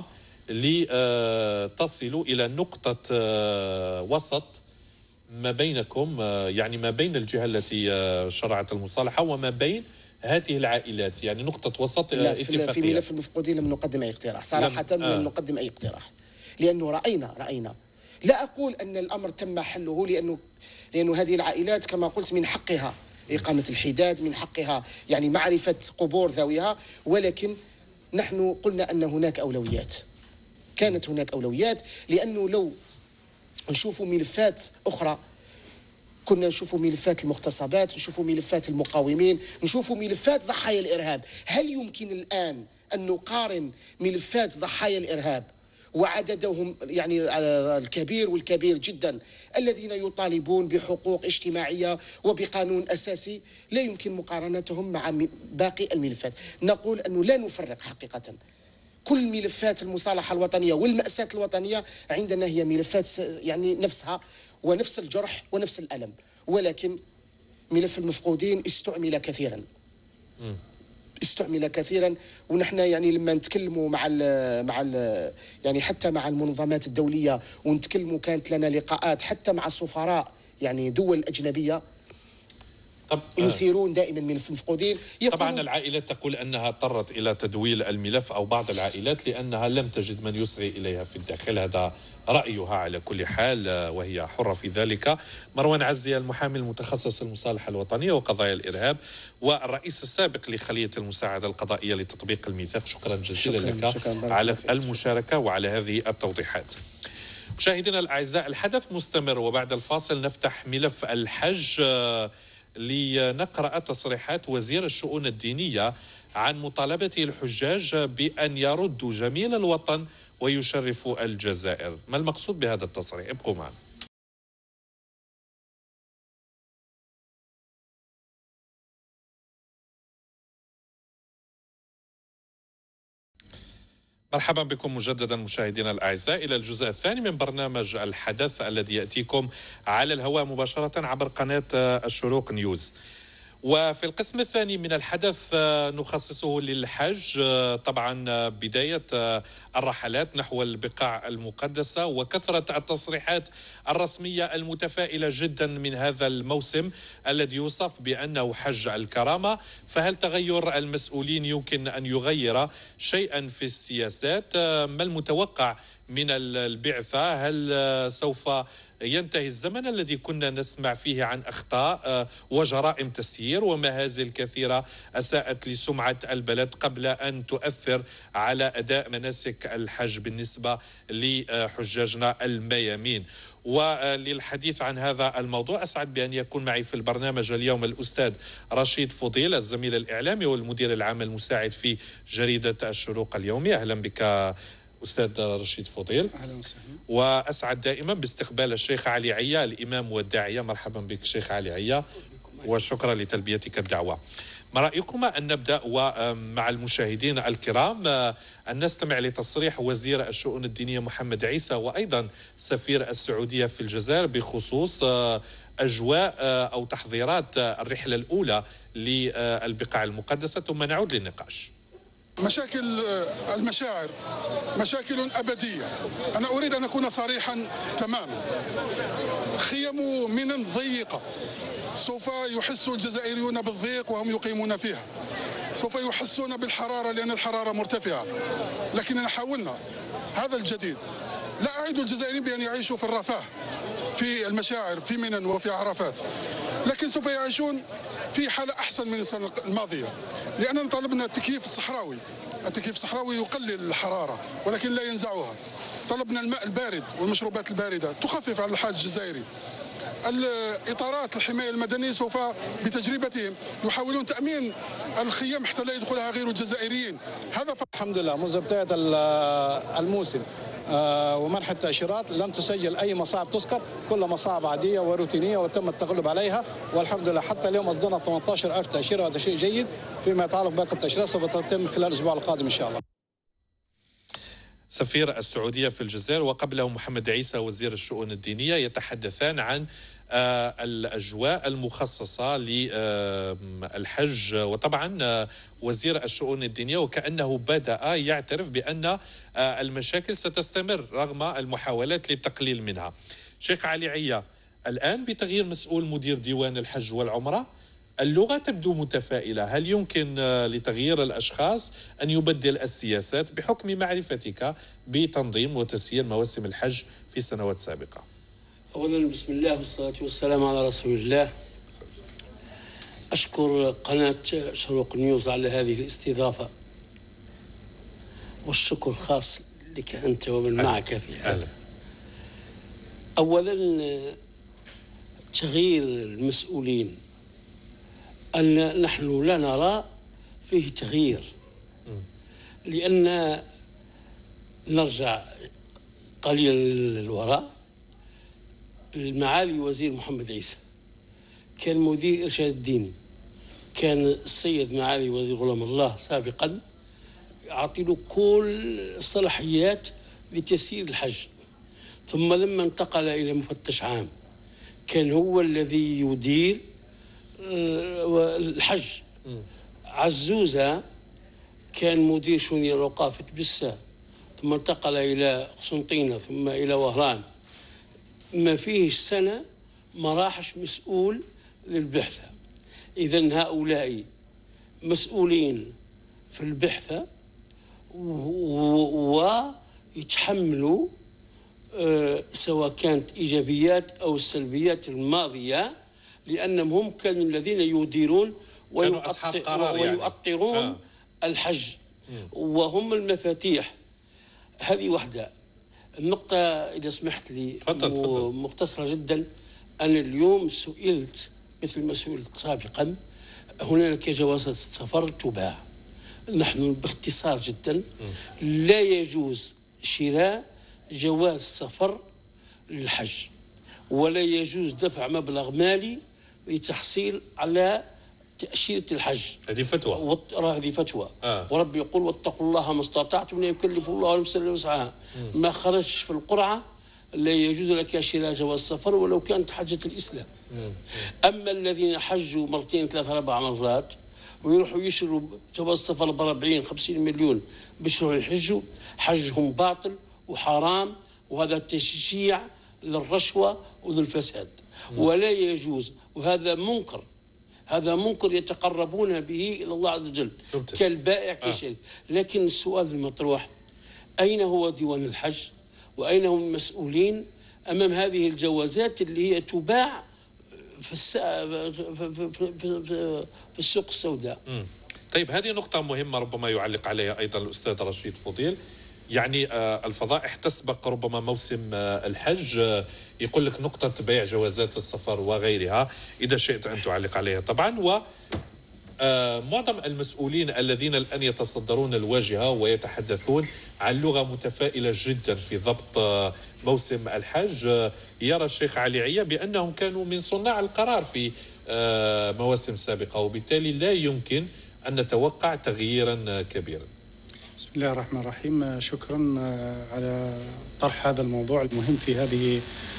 لتصلوا إلى نقطة وسط ما بينكم، يعني ما بين الجهة التي شرعت المصالحة وما بين هذه العائلات، يعني نقطة وسط اتفاقية؟ في ملف المفقودين لم نقدم أي اقتراح صراحة. لم, آه. لم نقدم أي اقتراح لأنه رأينا رأينا لا أقول أن الأمر تم حله، لأنه لأنه هذه العائلات كما قلت من حقها إقامة الحداد، من حقها يعني معرفة قبور ذويها، ولكن نحن قلنا أن هناك أولويات. كانت هناك أولويات، لأنه لو نشوفوا ملفات أخرى كنا نشوفوا ملفات المغتصبات، نشوفوا ملفات المقاومين، نشوفوا ملفات ضحايا الإرهاب. هل يمكن الآن أن نقارن ملفات ضحايا الإرهاب وعددهم يعني الكبير والكبير جدا الذين يطالبون بحقوق اجتماعية وبقانون أساسي؟ لا يمكن مقارنتهم مع باقي الملفات. نقول أنه لا نفرق حقيقة. كل ملفات المصالحة الوطنية والمأساة الوطنية عندنا هي ملفات يعني نفسها ونفس الجرح ونفس الألم، ولكن ملف المفقودين استعمل كثيرا. م. استعمل كثيرا، ونحن يعني لما نتكلموا مع ال مع ال يعني حتى مع المنظمات الدوليه ونتكلموا، كانت لنا لقاءات حتى مع السفراء يعني دول اجنبيه، طب يثيرون دائما من المفقودين. طبعا العائلات تقول أنها اضطرت إلى تدويل الملف، أو بعض العائلات، لأنها لم تجد من يصغي إليها في الداخل. هذا رأيها على كل حال وهي حرة في ذلك. مروان عزي المحامي المتخصص المصالحة الوطنية وقضايا الإرهاب والرئيس السابق لخلية المساعدة القضائية لتطبيق الميثاق، شكرا جزيلا شكرا لك شكرا على المشاركة وعلى هذه التوضيحات. مشاهدينا الأعزاء، الحدث مستمر، وبعد الفاصل نفتح ملف الحج لنقرأ تصريحات وزير الشؤون الدينية عن مطالبة الحجاج بأن يردوا جميل الوطن ويشرفوا الجزائر. ما المقصود بهذا التصريح؟ ابقوا معنا. مرحبا بكم مجددا مشاهدينا الأعزاء إلى الجزء الثاني من برنامج الحدث الذي يأتيكم على الهواء مباشرة عبر قناة الشروق نيوز. وفي القسم الثاني من الحدث نخصصه للحج، طبعا بداية الرحلات نحو البقاع المقدسة وكثرة التصريحات الرسمية المتفائلة جدا من هذا الموسم الذي يوصف بأنه حج الكرامة. فهل تغير المسؤولين يمكن أن يغير شيئا في السياسات؟ ما المتوقع من البعثة؟ هل سوف ينتهي الزمن الذي كنا نسمع فيه عن أخطاء وجرائم تسيير ومهازل كثيرة أساءت لسمعة البلد قبل أن تؤثر على أداء مناسك الحج بالنسبة لحجاجنا الميامين؟ وللحديث عن هذا الموضوع أسعد بأن يكون معي في البرنامج اليوم الأستاذ رشيد فضيل، الزميل الإعلامي والمدير العام المساعد في جريدة الشروق اليومي. أهلا بك أستاذ رشيد فضيل. أهلا وسهلا. وأسعد دائما باستقبال الشيخ علي عيا الإمام والداعية. مرحبا بك شيخ علي عيا وشكرا لتلبيتك الدعوة. ما رأيكما أن نبدأ ومع المشاهدين الكرام أن نستمع لتصريح وزير الشؤون الدينية محمد عيسى وأيضا سفير السعودية في الجزائر بخصوص أجواء أو تحضيرات الرحلة الأولى للبقاع المقدسة، ثم نعود للنقاش. مشاكل المشاعر مشاكل أبدية. أنا أريد أن أكون صريحا تماما. خيم منن ضيقة، سوف يحس الجزائريون بالضيق وهم يقيمون فيها، سوف يحسون بالحرارة لأن الحرارة مرتفعة، لكننا حاولنا هذا الجديد. لا أعيد الجزائريين بأن يعيشوا في الرفاه في المشاعر في منن وفي عرفات، لكن سوف يعيشون في حالة أحسن من السنة الماضية، لأننا طلبنا التكييف الصحراوي. التكييف الصحراوي يقلل الحرارة ولكن لا ينزعها. طلبنا الماء البارد والمشروبات الباردة تخفف على الحاج الجزائري. الإطارات الحماية المدنية سوف بتجربتهم يحاولون تأمين الخيام حتى لا يدخلها غير الجزائريين. هذا الحمد لله منذ بداية الموسم ومنح التأشيرات لم تسجل أي مصاعب تذكر، كل مصاعب عادية وروتينية وتم التغلب عليها، والحمد لله حتى اليوم أصدرنا ثمانية عشر ألف تأشيرة، وهذا شيء جيد. فيما يتعلق باقي التأشيرات سوف تتم خلال الأسبوع القادم إن شاء الله. سفير السعودية في الجزائر وقبله محمد عيسى وزير الشؤون الدينية يتحدثان عن الأجواء المخصصة للحج. وطبعا وزير الشؤون الدينية وكأنه بدأ يعترف بأن المشاكل ستستمر رغم المحاولات للتقليل منها. شيخ علي عيا، الآن بتغيير مسؤول مدير ديوان الحج والعمرة اللغة تبدو متفائلة، هل يمكن لتغيير الأشخاص أن يبدل السياسات بحكم معرفتك بتنظيم وتسيير مواسم الحج في سنوات سابقة؟ أولا بسم الله والصلاة والسلام على رسول الله. أشكر قناة شروق نيوز على هذه الاستضافة، والشكر خاص لك أنت ومن معك في هذا. أولا تغيير المسؤولين، أن نحن لا نرى فيه تغيير، لأن نرجع قليلا للوراء. المعالي وزير محمد عيسى كان مدير إرشاد الديني، كان السيد معالي وزير غلام الله سابقا يعطي له كل الصلاحيات لتسيير الحج، ثم لما انتقل إلى مفتش عام كان هو الذي يدير الحج. عزوزة كان مدير شؤون الأوقاف تبسة، ثم انتقل إلى قسنطينة ثم إلى وهران. ما فيه سنة ما راحش مسؤول للبعثة. إذن هؤلاء مسؤولين في البحث ويتحملوا سواء كانت إيجابيات أو السلبيات الماضية، لأنهم هم كانوا الذين يديرون ويؤطرون يعني. الحج وهم المفاتيح. هذه واحدة. النقطة إذا سمحت لي مختصرة جدا. أنا اليوم سئلت مثل ما سئلت سابقا، هناك جوازات السفر تباع. نحن باختصار جدا لا يجوز شراء جواز سفر للحج، ولا يجوز دفع مبلغ مالي لتحصيل على تأشيرة الحج. هذه فتوى. وط... هذه فتوى. آه. وربي يقول واتقوا الله ما استطعتم لا يكلف الله نفسا الا وسعها. ما خرجش في القرعة لا يجوز لك شراء جواز سفر ولو كانت حجة الإسلام. مم. أما الذين حجوا مرتين ثلاث أربع مرات ويروحوا يشروا جواز سفر ب أربعين خمسين مليون باش يروحوا يحجوا، حجهم باطل وحرام، وهذا تشجيع للرشوة وللفساد. مم. ولا يجوز، وهذا منكر، هذا منكر يتقربون به إلى الله عز وجل كالبائع كالشريك. آه. لكن السؤال المطروح، أين هو ديوان الحج وأين هم المسؤولين أمام هذه الجوازات اللي هي تباع في, الس... في, في, في, في السوق السوداء؟ م. طيب هذه نقطة مهمة ربما يعلق عليها أيضا الأستاذ رشيد فضيل. يعني آه الفضائح تسبق ربما موسم آه الحج، آه يقول لك نقطة بيع جوازات السفر وغيرها، إذا شئت أن تعلق عليها طبعا. و آه معظم المسؤولين الذين الآن يتصدرون الواجهة ويتحدثون عن لغة متفائلة جدا في ضبط آه موسم الحج، آه يرى الشيخ علي عيا بأنهم كانوا من صناع القرار في آه مواسم سابقة، وبالتالي لا يمكن أن نتوقع تغييرا كبيرا. بسم الله الرحمن الرحيم. شكرا على طرح هذا الموضوع المهم في هذه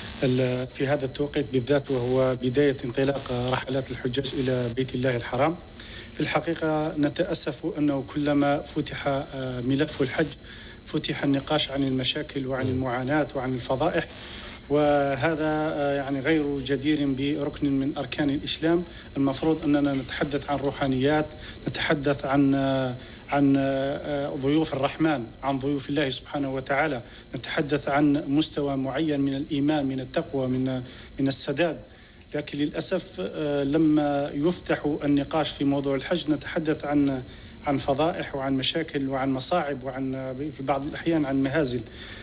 في هذا التوقيت بالذات، وهو بداية انطلاق رحلات الحجاج إلى بيت الله الحرام. في الحقيقة نتأسف أنه كلما فتح ملف الحج فتح النقاش عن المشاكل وعن المعاناة وعن الفضائح، وهذا يعني غير جدير بركن من أركان الإسلام. المفروض أننا نتحدث عن روحانيات، نتحدث عن عن ضيوف الرحمن، عن ضيوف الله سبحانه وتعالى، نتحدث عن مستوى معين من الإيمان، من التقوى، من من السداد. لكن للأسف لما يفتح النقاش في موضوع الحج نتحدث عن عن فضائح وعن مشاكل وعن مصاعب وعن في بعض الأحيان عن مهازل.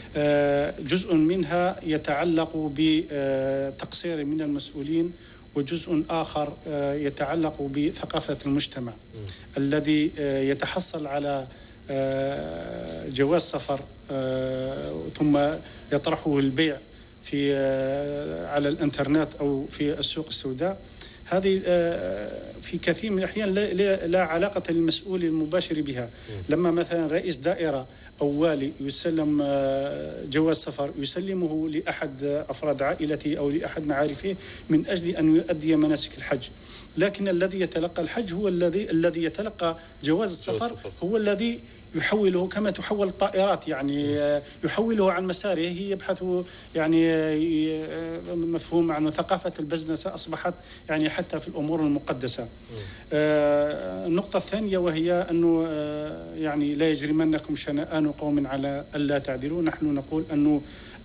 جزء منها يتعلق بتقصير من المسؤولين، وجزء آخر يتعلق بثقافة المجتمع م. الذي يتحصل على جواز سفر ثم يطرحه البيع في على الانترنت أو في السوق السوداء. هذه في كثير من الأحيان لا علاقة للمسؤول المباشر بها. لما مثلا رئيس دائرة أو والي يسلم جواز سفر يسلمه لأحد أفراد عائلته أو لأحد معارفه من أجل أن يؤدي مناسك الحج، لكن الذي يتلقى الحج هو الذي الذي يتلقى جواز السفر، هو الذي يحوله كما تحول الطائرات، يعني يحوله عن مساره. يبحث يعني مفهوم عنه ثقافة البزنسة أصبحت يعني حتى في الأمور المقدسة. النقطة الثانية وهي أنه يعني لا يجرمنكم شنآن قوم على ألا تعدلوا. نحن نقول أنه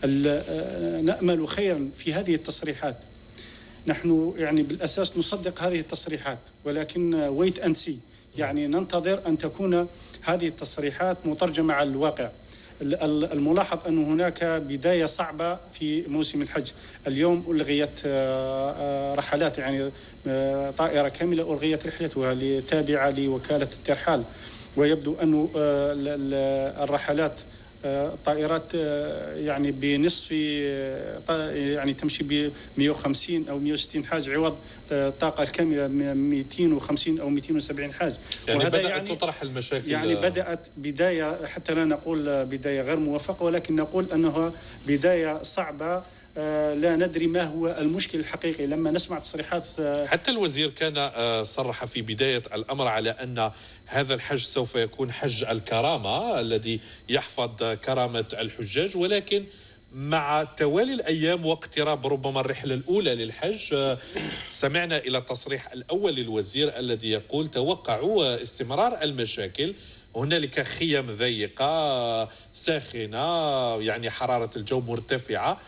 نأمل خيرا في هذه التصريحات. نحن يعني بالأساس نصدق هذه التصريحات، ولكن ويت أند سي، يعني ننتظر أن تكون هذه التصريحات مترجمة على الواقع. الملاحظ أن هناك بداية صعبة في موسم الحج. اليوم ألغيت رحلات، يعني طائرة كاملة ألغيت رحلتها تابعة لوكالة الترحال، ويبدو أن الرحلات طائرات يعني بنصف يعني تمشي ب مئة وخمسين أو مئة وستين حاج عوض الطاقة الكاملة مئتين وخمسين أو مئتين وسبعين حاج. يعني بدأت يعني تطرح المشاكل، يعني بدأت بداية، حتى لا نقول بداية غير موفقة، ولكن نقول أنها بداية صعبة. لا ندري ما هو المشكل الحقيقي. لما نسمع تصريحات حتى الوزير كان صرح في بداية الأمر على أن هذا الحج سوف يكون حج الكرامة الذي يحفظ كرامة الحجاج، ولكن مع توالي الأيام واقتراب ربما الرحلة الأولى للحج، سمعنا إلى التصريح الأول للوزير الذي يقول توقعوا استمرار المشاكل. هنالك خيم ضيقة ساخنة، يعني حرارة الجو مرتفعة،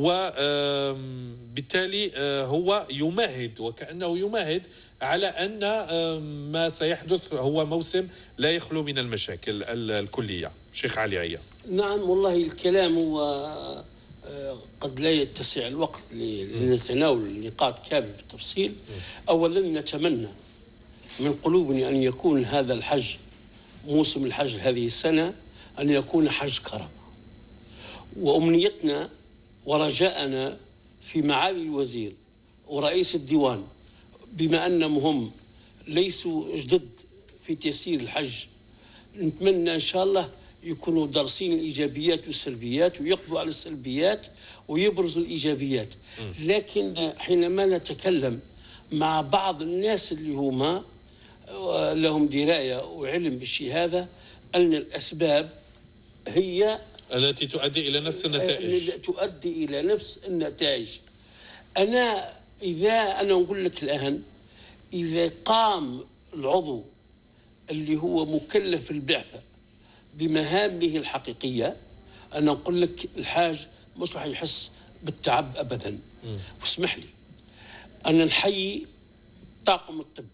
وبالتالي هو يمهد وكأنه يمهد على أن ما سيحدث هو موسم لا يخلو من المشاكل الكلية. شيخ علي عيا. نعم والله الكلام هو قد لا يتسع الوقت لنتناول النقاط كاملة بالتفصيل. أولا نتمنى من قلوبنا أن يكون هذا الحج، موسم الحج هذه السنة، أن يكون حج كرم، وأمنيتنا ورجاءنا في معالي الوزير ورئيس الديوان، بما أنهم هم ليسوا جدد في تيسير الحج، نتمنى إن شاء الله يكونوا دارسين الإيجابيات والسلبيات ويقضوا على السلبيات ويبرزوا الإيجابيات. لكن حينما نتكلم مع بعض الناس اللي هما لهم دراية وعلم بالشيء هذا، أن الأسباب هي التي تؤدي إلى نفس النتائج تؤدي إلى نفس النتائج. أنا إذا أنا نقول لك الآن، إذا قام العضو اللي هو مكلف البعثة بمهامه الحقيقية، أنا نقول لك الحاج مش راح يحس بالتعب أبدا. واسمح لي أنا نحيي الطاقم الطبي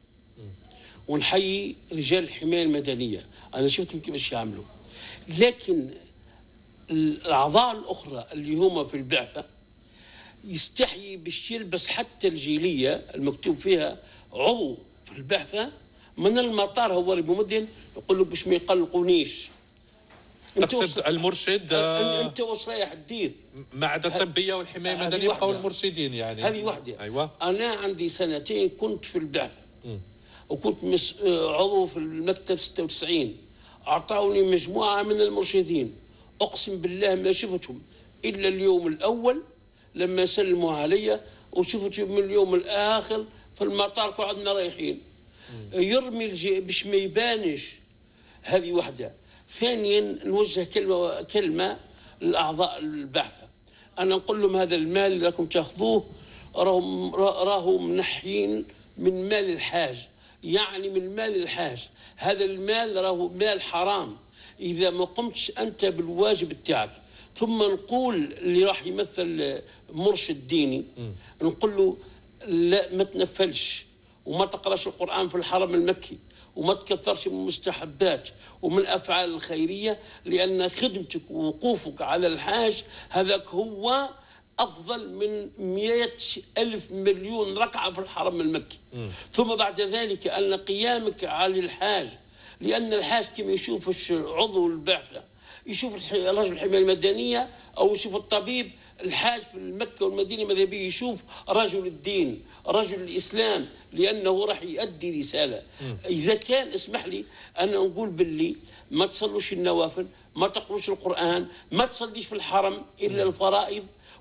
ونحيي رجال الحماية المدنية، أنا شفتهم كيفاش يعملوا، لكن الأعضاء الأخرى اللي هما في البعثة يستحيي باش يلبس حتى الجيلية المكتوب فيها عضو في البعثة من المطار، هو بمدن يقول له باش ما يقلقونيش. تقصد المرشد انت واش رايح الدين مع الطبيه والحمايه المدنيه بقوا المرشدين يعني. هذه وحده. أيوة. انا عندي سنتين كنت في البعثه م. وكنت مس... عضو في المكتب ستة وتسعين، اعطوني مجموعه من المرشدين، اقسم بالله ما شفتهم الا اليوم الاول لما سلموا علي، وشفتهم من اليوم الاخر في المطار قعدنا رايحين م. يرمي الجي باش ما يبانش. هذه وحده. ثانيا نوجه كلمه كلمه للاعضاء البعثه، انا نقول لهم هذا المال اللي راكم تاخذوه راهم راهو منحين من مال الحاج، يعني من مال الحاج، هذا المال راهو مال حرام اذا ما قمتش انت بالواجب تاعك. ثم نقول اللي راح يمثل مرشد ديني نقول له لا ما تنفلش وما تقراش القرآن في الحرم المكي وما تكثرش من المستحبات ومن الأفعال الخيرية، لأن خدمتك ووقوفك على الحاج هذاك هو أفضل من مئة ألف مليون ركعة في الحرم المكي. م. ثم بعد ذلك أن قيامك على الحاج، لأن الحاج كما يشوف عضو البعثة يشوف رجل الحماية المدنية أو يشوف الطبيب، الحاج في مكة والمدينة ماذا بيه يشوف رجل الدين رجل الإسلام، لأنه راح يؤدي رسالة. م. إذا كان اسمح لي أنا نقول باللي ما تصلوش النوافل، ما تقروش القرآن، ما تصليش في الحرم إلا الفرائض،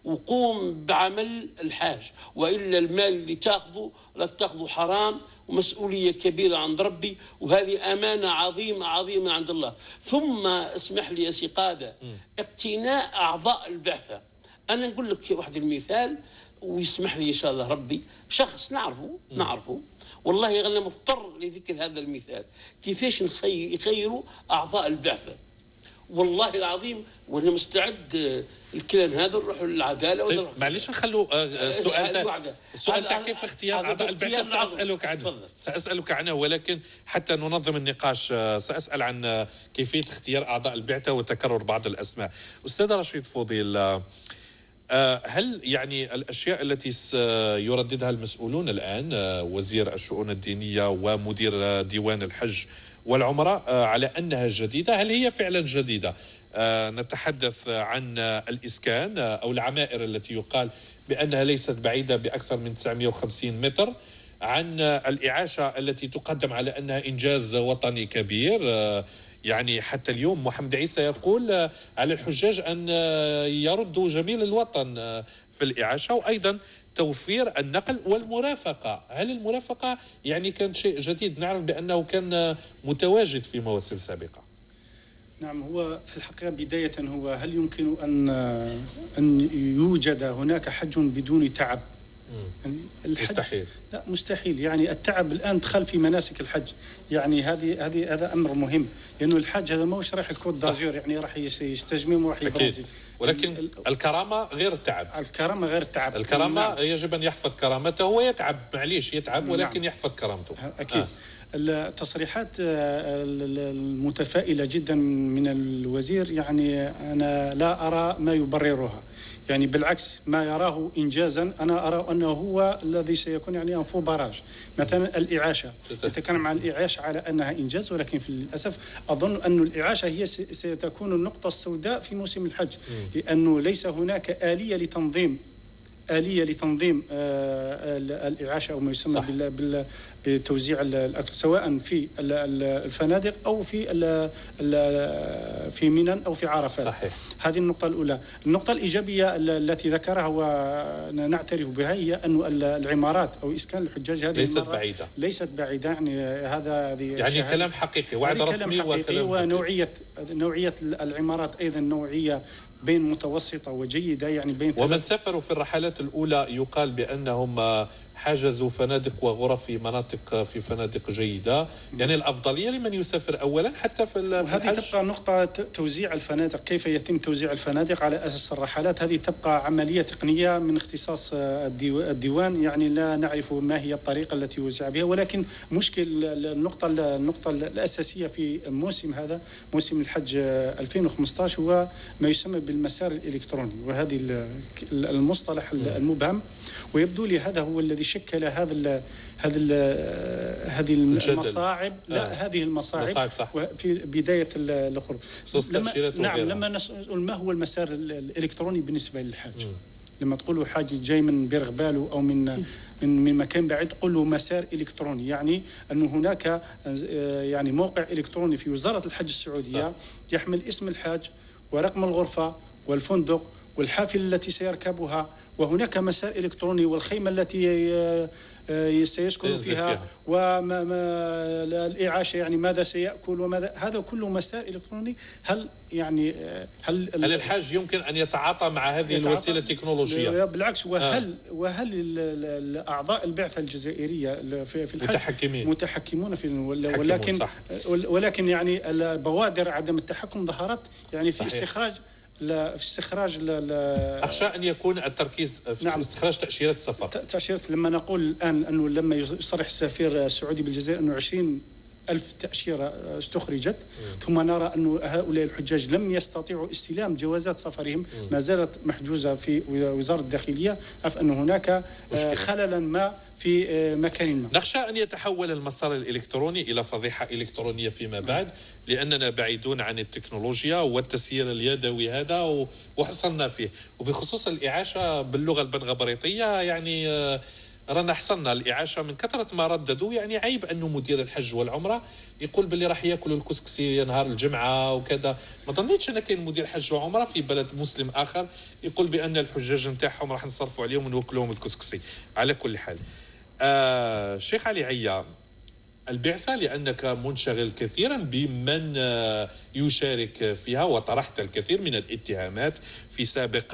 وقوم بعمل الحاج، وإلا المال اللي تاخذه لا تاخذه حرام ومسؤولية كبيرة عند ربي، وهذه أمانة عظيمة عظيمة عند الله. ثم اسمح لي يا سي قادة، اقتناء أعضاء البعثة. أنا نقول لك واحد المثال ويسمح لي إن شاء الله ربي، شخص نعرفه نعرفه والله أنا مضطر لذكر هذا المثال، كيفاش يخيروا أعضاء البعثة. والله العظيم وانا مستعد الكلام هذا نروح للعداله. طيب معليش نخلوا السؤال السؤال تاع كيف اختيار اعضاء البعثه ساسالك عنه ساسالك عنه ولكن حتى ننظم النقاش ساسال عن كيفيه اختيار اعضاء البعثه وتكرر بعض الاسماء. استاذ رشيد فضيل، هل يعني الاشياء التي سيرددها المسؤولون الان وزير الشؤون الدينيه ومدير ديوان الحج والعمرة على أنها جديدة، هل هي فعلا جديدة؟ آه نتحدث عن الإسكان أو العمائر التي يقال بأنها ليست بعيدة بأكثر من تسعمئة وخمسين متر، عن الإعاشة التي تقدم على أنها إنجاز وطني كبير. آه يعني حتى اليوم محمد عيسى يقول آه على الحجاج أن آه يردوا جميل الوطن آه في الإعاشة، وأيضا توفير النقل والمرافقة. هل المرافقة يعني كان شيء جديد؟ نعرف بأنه كان متواجد في مواسم سابقة. نعم، هو في الحقيقة بداية هو هل يمكن أن أن يوجد هناك حج بدون تعب؟ يعني مستحيل. لا مستحيل، يعني التعب الآن دخل في مناسك الحج، يعني هذه هذه هذا أمر مهم، لأنه الحج هذا ماهوش راح الكود داجور، يعني راح يستجمم وراح يبرز. ولكن الكرامة غير التعب. الكرامة غير التعب. الكرامة نعم. يجب أن يحفظ كرامته، ويتعب معليش يتعب ولكن نعم. يحفظ كرامته. أكيد. آه. التصريحات المتفائلة جدا من الوزير يعني أنا لا أرى ما يبررها، يعني بالعكس ما يراه إنجازا أنا أرى أنه هو الذي سيكون يعني أنفو باراج. مثلا الإعاشة، يتكلم عن الإعاشة على أنها إنجاز، ولكن في الأسف أظن أن الإعاشة هي ستكون النقطة السوداء في موسم الحج، لأنه ليس هناك آلية لتنظيم آلية لتنظيم الإعاشة أو ما يسمى بال بال بتوزيع الأكل سواء في الفنادق أو في في منى أو في عرفات. صحيح. هذه النقطة الأولى. النقطة الإيجابية التي ذكرها ونعترف بها هي أن العمارات أو إسكان الحجاج هذه ليست بعيدة ليست بعيدة يعني هذا يعني كلام حقيقي، وعد رسمي وكلام ونوعية نوعية العمارات أيضا نوعية بين متوسطة وجيدة، يعني بين ومن سافروا في الرحلات الأولى يقال بأنهم حجزوا فنادق وغرف في مناطق في فنادق جيدة، يعني الأفضلية لمن يسافر أولا حتى في الحج. وهذه تبقى نقطة توزيع الفنادق، كيف يتم توزيع الفنادق على أساس الرحلات، هذه تبقى عملية تقنية من اختصاص الديوان، يعني لا نعرف ما هي الطريقة التي يوزع بها، ولكن مشكل النقطة النقطة الأساسية في موسم هذا موسم الحج ألفين وخمسة عشر هو ما يسمى بالمسار الإلكتروني، وهذه المصطلح المبهم، ويبدو لي هذا هو الذي شكل هذا ال هذا ال هذه المصاعب لا آه. هذه المصاعب في بداية الخروج. لما نعم لما نسأل ما هو المسار الإلكتروني بالنسبة للحاج، لما تقولوا حاج جاي من بيرغبالو أو من من من مكان بعيد تقول له مسار إلكتروني، يعني أنه هناك يعني موقع إلكتروني في وزارة الحج السعودية صح. يحمل اسم الحاج ورقم الغرفة والفندق والحافلة التي سيركبها، وهناك مسار إلكتروني والخيمة التي سيسكن فيها وما الإعاشة، يعني ماذا سيأكل وماذا، هذا كله مسار إلكتروني. هل يعني هل هل الحاج يمكن أن يتعاطى مع هذه الوسيلة التكنولوجية؟ بالعكس، وهل آه. وهل أعضاء البعثة الجزائرية في في الحج متحكمين متحكمون في ولكن صح. ولكن يعني البوادر عدم التحكم ظهرت يعني في صحيح. استخراج لا في استخراج لا أخشى أن يكون التركيز في نعم. استخراج تأشيرات السفر. تأشيرات لما نقول الآن أنه لما يصرح السفير السعودي بالجزائر أنه عشرين ألف تأشيرة استخرجت م. ثم نرى أن هؤلاء الحجاج لم يستطيعوا استلام جوازات سفرهم م. ما زالت محجوزة في وزارة الداخلية، عرف أن هناك مشكلة. خللا ما في مكان ما. نخشى أن يتحول المسار الإلكتروني إلى فضيحة إلكترونية فيما بعد، لأننا بعيدون عن التكنولوجيا والتسيير اليدوي هذا وحصلنا فيه. وبخصوص الإعاشة باللغة البنغبريطية يعني رانا حصلنا الإعاشة من كثرة ما رددوا، يعني عيب أنه مدير الحج والعمرة يقول باللي راح ياكلوا الكسكسي نهار الجمعة وكذا. ما ظنيتش أن كاين مدير حج وعمرة في بلد مسلم آخر يقول بأن الحجاج نتاعهم راح نصرفوا عليهم ونوكلوهم الكسكسي. على كل حال آه شيخ علي عيا، البعثة لأنك منشغل كثيرا بمن يشارك فيها وطرحت الكثير من الاتهامات في سابق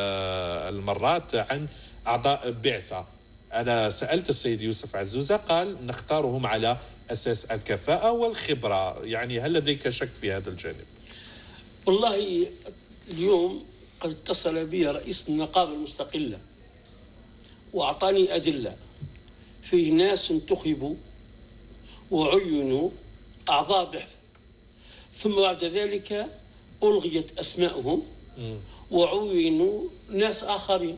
المرات عن أعضاء بعثة، أنا سألت السيد يوسف عزوزة قال نختارهم على أساس الكفاءة والخبرة، يعني هل لديك شك في هذا الجانب؟ والله اليوم قد اتصل بي رئيس النقابة المستقلة وأعطاني أدلة في ناس انتخبوا وعينوا أعضاء بعثة، ثم بعد ذلك ألغيت أسماءهم وعينوا ناس آخرين.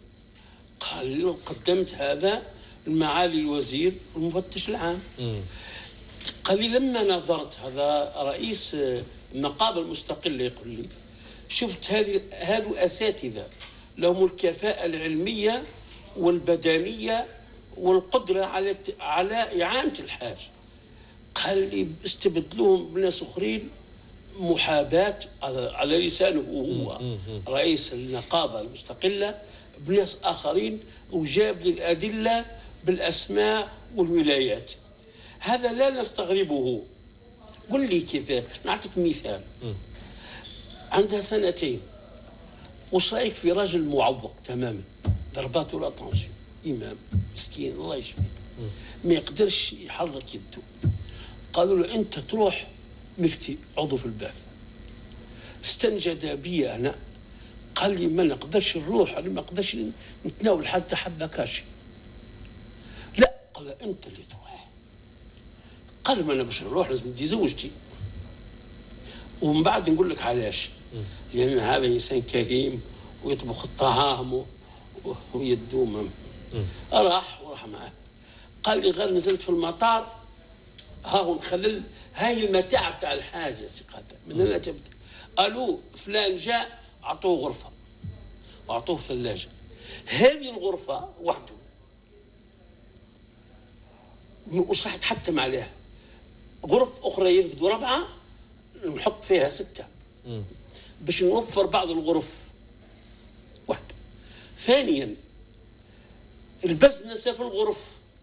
قال قدمت هذا المعالي الوزير المفتش العام. قال لي لما نظرت، هذا رئيس النقابة المستقلة يقول لي شفت هذه هذو أساتذة لهم الكفاءة العلمية والبدنية والقدرة على على إعانة الحاج. قال لي استبدلوهم بناس أخرين محاباة على لسانه هو رئيس النقابة المستقلة بناس آخرين، وجاب لي الأدلة بالأسماء والولايات. هذا لا نستغربه، قل لي كيف. نعطيك مثال. عندها سنتين، وش رايك في راجل معوق تماما، ضربات ولا طنشن، امام مسكين الله يشفيه، ما يقدرش يحرك يده. قالوا له انت تروح مفتي عضو في البعث. استنجد بي انا، قال لي ما نقدرش نروح، انا ما نقدرش نتناول حتى حبه كاشي. لا، قال انت اللي تروح. قال ما انا باش نروح لازم ندي زوجتي، ومن بعد نقول لك علاش. لان هذا انسان كريم ويطبخ الطعام ويدوم. راح وراح معاه. قال لي غير نزلت في المطار، ها هو الخلل، هاي المتاع تاع الحاجه سقاطه من هنا تبدا. قالوا فلان جاء، اعطوه غرفه واعطوه ثلاجه. هذه الغرفه وحده مش راح تحتم عليها. غرف اخرى يرفدوا ربعه نحط فيها سته باش نوفر بعض الغرف واحده. ثانيا البزنسه في الغرف،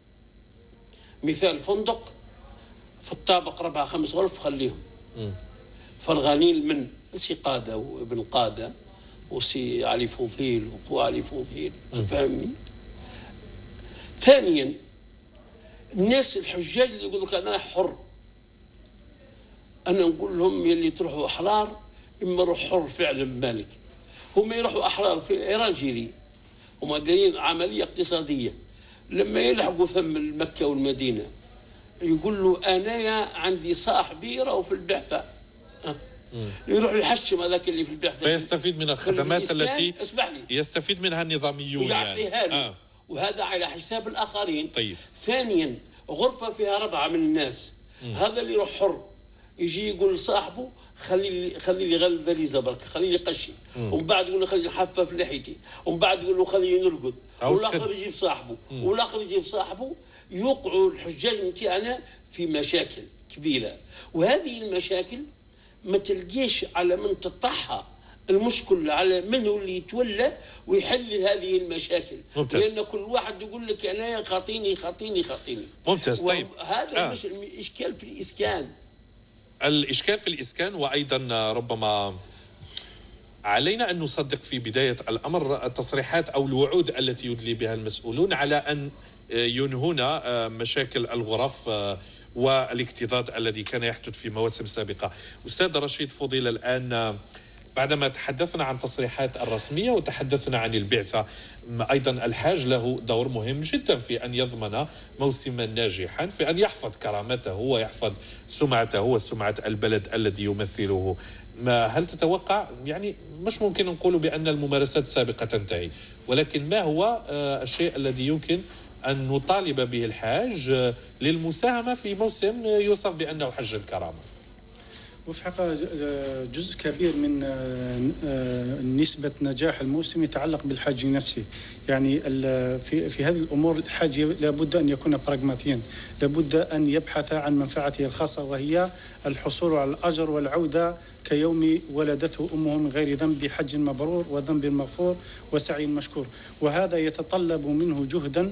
مثال فندق في الطابق ربعه خمس غرف خليهم. فالغنيل من سي قاده وابن قاده وسي علي فضيل وخو علي فضيل، فهمني. ثانيا الناس الحجاج اللي يقول لك انا حر، انا نقول لهم يلي تروحوا احرار اما روح حر فعلا بمالك. هم يروحوا احرار في راجلي، هما دايرين عمليه اقتصاديه. لما يلحقوا ثم مكه والمدينه يقول له انا عندي صاحبي راهو في البعثه، يروح يحشم هذاك اللي في البعثه فيستفيد من الخدمات التي اسمح لي يستفيد منها النظاميون ويعطيها يعني. له. آه. وهذا على حساب الاخرين. طيب. ثانيا غرفه فيها ربعه من الناس، مم. هذا اللي يروح حر يجي يقول لصاحبه خلي لي خلي لي غير الفاليزه برك، خلي لي قشي، ومن بعد يقول له خلي نحفف لحيتي، ومن بعد يقول له خليني نرقد، والاخر يجيب صاحبه، مم. والاخر يجيب صاحبه. يوقعوا الحجاج نتاعنا في مشاكل كبيره، وهذه المشاكل ما تلقيش على من تطرحها. المشكل على من هو اللي يتولى ويحل هذه المشاكل. ممتاز. لان كل واحد يقول لك انا خاطيني خاطيني خاطيني. ممتاز. طيب هذا آه. مش الاشكال في الاسكان. الاشكال في الاسكان، وايضا ربما علينا ان نصدق في بدايه الامر التصريحات او الوعود التي يدلي بها المسؤولون على ان ينهون مشاكل الغرف والاكتظاظ الذي كان يحدث في مواسم سابقه. استاذ رشيد فضيل، الان بعدما تحدثنا عن تصريحات الرسميه وتحدثنا عن البعثه، ايضا الحاج له دور مهم جدا في ان يضمن موسما ناجحا، في ان يحفظ كرامته ويحفظ سمعته وسمعه البلد الذي يمثله. ما هل تتوقع، يعني مش ممكن نقول بان الممارسات السابقه تنتهي، ولكن ما هو الشيء الذي يمكن أن نطالب به الحاج للمساهمة في موسم يوصف بأنه حج الكرامة؟ وفي حقيقة جزء كبير من نسبة نجاح الموسم يتعلق بالحاج نفسه. يعني في في هذه الأمور الحاج لابد أن يكون براغماتيا، لابد أن يبحث عن منفعته الخاصة، وهي الحصول على الأجر والعودة كيوم ولدته أمه من غير ذنب، بحج مبرور وذنب مغفور وسعي مشكور. وهذا يتطلب منه جهدا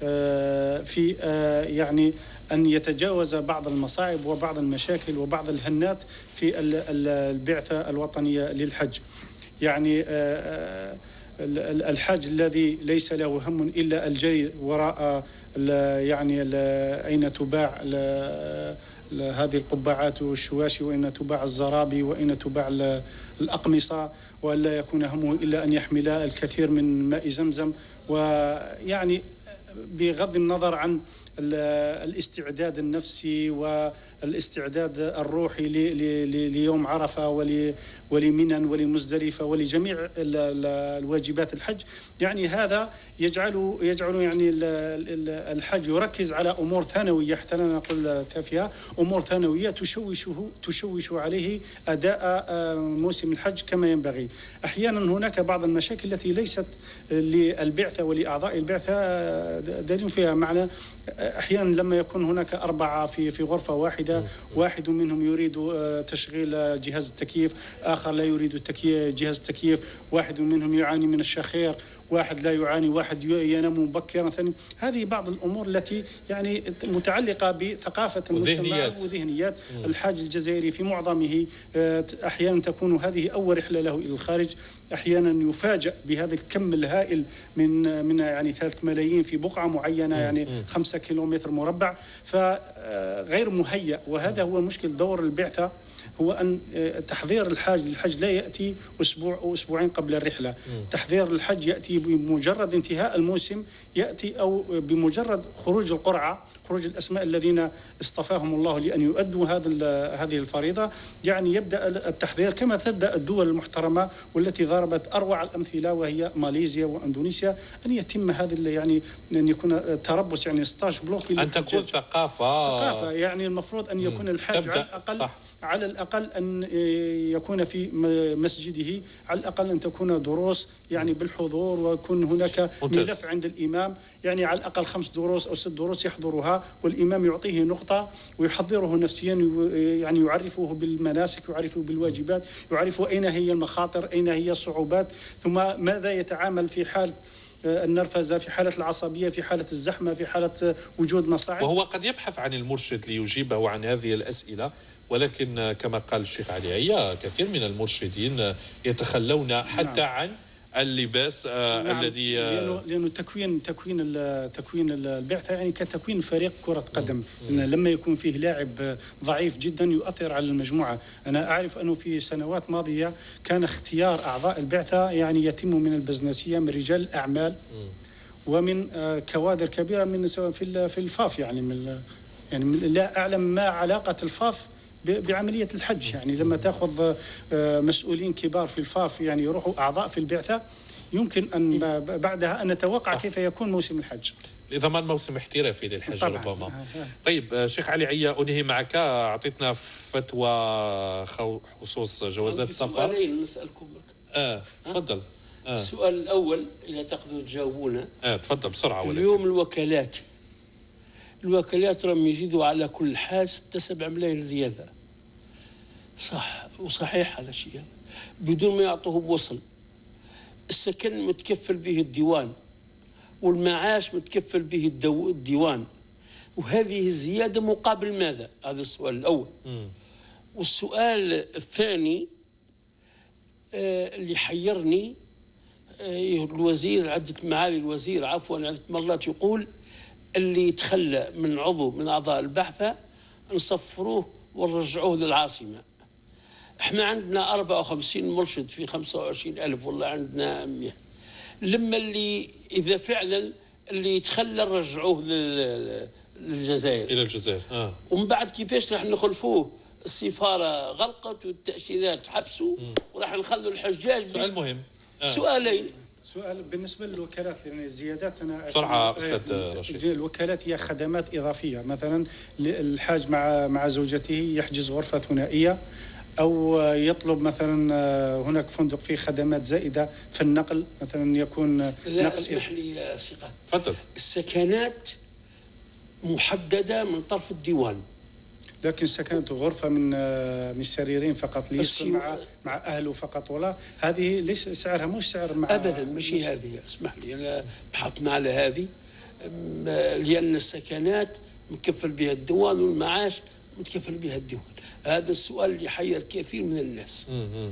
في يعني أن يتجاوز بعض المصاعب وبعض المشاكل وبعض الهنات في البعثة الوطنية للحج. يعني الحاج الذي ليس له هم إلا الجري وراء يعني أين تباع هذه القبعات والشواشي، وأين تباع الزرابي، وأين تباع الأقمصة، ولا يكون همه إلا أن يحمل الكثير من ماء زمزم. ويعني بغض النظر عن الاستعداد النفسي والاستعداد الروحي ليوم عرفة ولمنن ولمزدلفة ولجميع الواجبات الحج، يعني هذا يجعل يجعل يعني الحج يركز على أمور ثانوية، حتى لا نقول تافهة، أمور ثانوية تشوشه تشوش عليه أداء موسم الحج كما ينبغي. أحيانا هناك بعض المشاكل التي ليست للبعثة ولأعضاء البعثة دليل فيها معنى. أحيانا لما يكون هناك أربعة في في غرفة واحدة، واحد منهم يريد تشغيل جهاز التكييف، آخر لا يريد التكييف جهاز التكييف، واحد منهم يعاني من الشخير، واحد لا يعاني، واحد ينام مبكرا ثاني. هذه بعض الأمور التي يعني متعلقة بثقافة المجتمع وذهنيات, وذهنيات الحاج الجزائري في معظمه. أحيانا تكون هذه أول رحلة له إلى الخارج، أحيانا يفاجأ بهذا الكم الهائل من من يعني ثلاث ملايين في بقعة معينة، يعني خمسة كيلومتر مربع، فغير مهيأ. وهذا هو مشكل دور البعثة، هو أن تحضير الحاج للحج لا يأتي أسبوع أو أسبوعين قبل الرحلة. تحضير الحج يأتي بمجرد انتهاء الموسم، يأتي أو بمجرد خروج القرعة، خروج الأسماء الذين اصطفاهم الله لأن يؤدوا هذا هذه الفريضة. يعني يبدأ التحضير كما تبدأ الدول المحترمة والتي ضربت أروع الأمثلة وهي ماليزيا وأندونيسيا، أن يتم هذا يعني أن يكون تربص يعني ستاج بلوكي، أن تكون ثقافة ثقافة يعني المفروض أن يكون الحاج على الأقل صح. على الأقل أن يكون في مسجده، على الأقل أن تكون دروس يعني بالحضور، ويكون هناك ملف عند الإمام، يعني على الأقل خمس دروس أو ست دروس يحضرها، والإمام يعطيه نقطة ويحضره نفسيا، يعني يعرفه بالمناسك، يعرفه بالواجبات، يعرفه أين هي المخاطر، أين هي الصعوبات، ثم ماذا يتعامل في حال النرفزة، في حالة العصبية، في حالة الزحمة، في حالة وجود مصاعب. وهو قد يبحث عن المرشد ليجيبه عن هذه الأسئلة، ولكن كما قال الشيخ علي عيا كثير من المرشدين يتخلون حتى نعم. عن اللباس آه نعم. الذي آه لأنه, لأنه تكوين تكوين تكوين البعثة يعني كتكوين فريق كرة قدم. إن لما يكون فيه لاعب ضعيف جدا يؤثر على المجموعة. أنا أعرف أنه في سنوات ماضية كان اختيار أعضاء البعثة يعني يتم من البزنسية، من رجال الأعمال ومن آه كوادر كبيرة من سواء في في الفاف، يعني من يعني من لا أعلم ما علاقة الفاف بعملية الحج. يعني لما تأخذ مسؤولين كبار في الفاف يعني يروحوا أعضاء في البعثة، يمكن أن بعدها أن نتوقع صح. كيف يكون موسم الحج لضمان موسم احترافي للحج ربما. طيب شيخ علي عيا، أنهي معك. أعطيتنا فتوى خصوص جوازات السفر. سؤالين نسألكم. آه تفضل. آه. السؤال الأول إذا تقدروا تجاوبونا. آه تفضل بسرعة. ولكن اليوم الوكالات الوكالات راهم يزيدوا على كل حاج ستة سبعة ملايين زيادة، صح وصحيح هذا الشيء، بدون ما يعطوه بوصل. السكن متكفل به الديوان، والمعاش متكفل به الدو... الديوان، وهذه الزيادة مقابل ماذا؟ هذا السؤال الأول. م. والسؤال الثاني آه اللي حيرني، آه الوزير عدة معالي الوزير عفوا عدة مرات يقول اللي يتخلى من عضو من أعضاء البعثة نصفروه ونرجعوه للعاصمة. احنا عندنا أربعة وخمسين مرشد في خمسة وعشرين ألف، والله عندنا مئة. لما اللي إذا فعلا اللي يتخلى نرجعوه للجزائر إلى الجزائر آه. ومن بعد كيفاش راح نخلفوه؟ السفارة غلقت والتأشيرات حبسوا وراح نخلوا الحجاج. سؤال مهم. آه. سؤالين. سؤال بالنسبة للوكالات، يعني الزيادات أنا بسرعة أستاذ رشيد. الوكالات هي خدمات إضافية، مثلا الحاج مع مع زوجته يحجز غرفة ثنائية، أو يطلب مثلا هناك فندق فيه خدمات زائدة في النقل، مثلا يكون لا نقل. اسمح لي يا ثقة. تفضل. السكنات محددة من طرف الديوان، لكن سكنت غرفة من من سريرين فقط ليسكن مع مع أهله فقط، ولا هذه ليس سعرها مش سعر مع أبدا ماشي هذه. اسمح لي أنا بحثنا على هذه، لأن السكنات مكفل بها الديوان والمعاش متكفل بها الديوان. هذا السؤال اللي يحير كثير من الناس.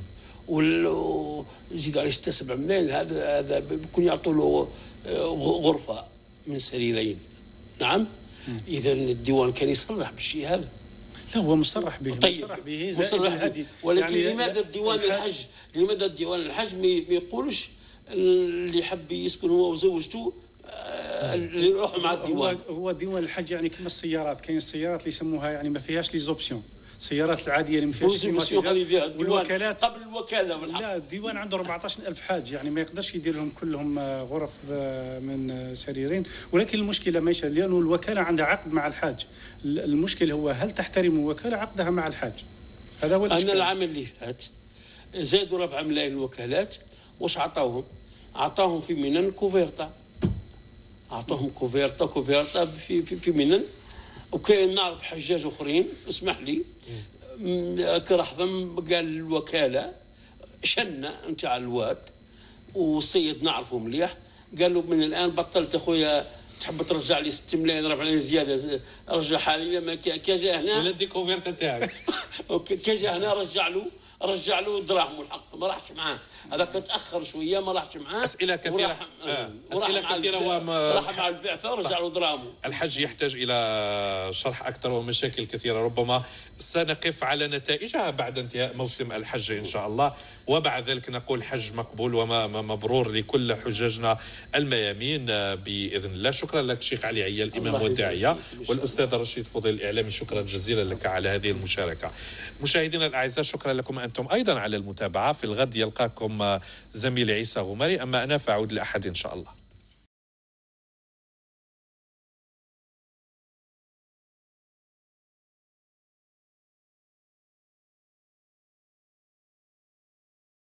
ويزيدوا عليه ستة سبعة ملايين، هذا هذا بيكون يعطوا له غرفة من سريرين. نعم. إذا الديوان كان يصرح بالشيء هذا. لا هو مصرح به. طيب. مصرح به زائد الهدي. ولكن يعني لماذا الديوان الحج لماذا الديوان الحج ما يقولش اللي يحب يسكن هو وزوجته اللي يروحوا مع الديوان؟ هو هو ديوان الحج يعني كما السيارات، كاين السيارات اللي يسموها يعني ما فيهاش لي زوبسيون، السيارات العاديه اللي ما فيهاش والوكالات قبل الوكاله والحق. لا الديوان عنده أربعة عشر ألف حاج، يعني ما يقدرش يدير لهم كلهم غرف من سريرين. ولكن المشكله ماشي، لانه الوكاله عندها عقد مع الحاج. المشكل هو هل تحترم الوكاله عقدها مع الحاج؟ هذا هو الاشكال. انا العام اللي فات زادوا ربع ملايين الوكالات، واش عطاوهم؟ عطاهم في منن كوفيرتا، عطاهم كوفيرتا كوفيرتا في في, في منن. وكاين نعرف حجاج اخرين اسمح لي كرحبا قال الوكاله شنا نتاع الواد والسيد نعرفه مليح، قال له من الان بطلت اخويا تحب ترجع لي ستة ملايين ربع ملايين زياده رجعها لي، لما كي جا هنا ولا الديكوفيرت تاعك كي جا هنا رجع له رجع له دراهم والحق ما راحش معاه، هذاك تاخر شويه ما راحش معاه. اسئله كثيره آه. اسئله كثيره وما راح مع البعثه ورجع له دراهمه. الحج يحتاج الى شرح اكثر ومشاكل كثيره، ربما سنقف على نتائجها بعد انتهاء موسم الحج ان شاء الله، وبعد ذلك نقول حج مقبول ومبرور لكل حجاجنا الميامين باذن الله. شكرا لك شيخ علي عيا الامام والداعيه، والاستاذ رشيد فضيل الاعلامي شكرا جزيلا لك على هذه المشاركه. مشاهدينا الاعزاء شكرا لكم انتم ايضا على المتابعه، في الغد يلقاكم زميلي عيسى غماري، اما انا فاعود لاحد ان شاء الله.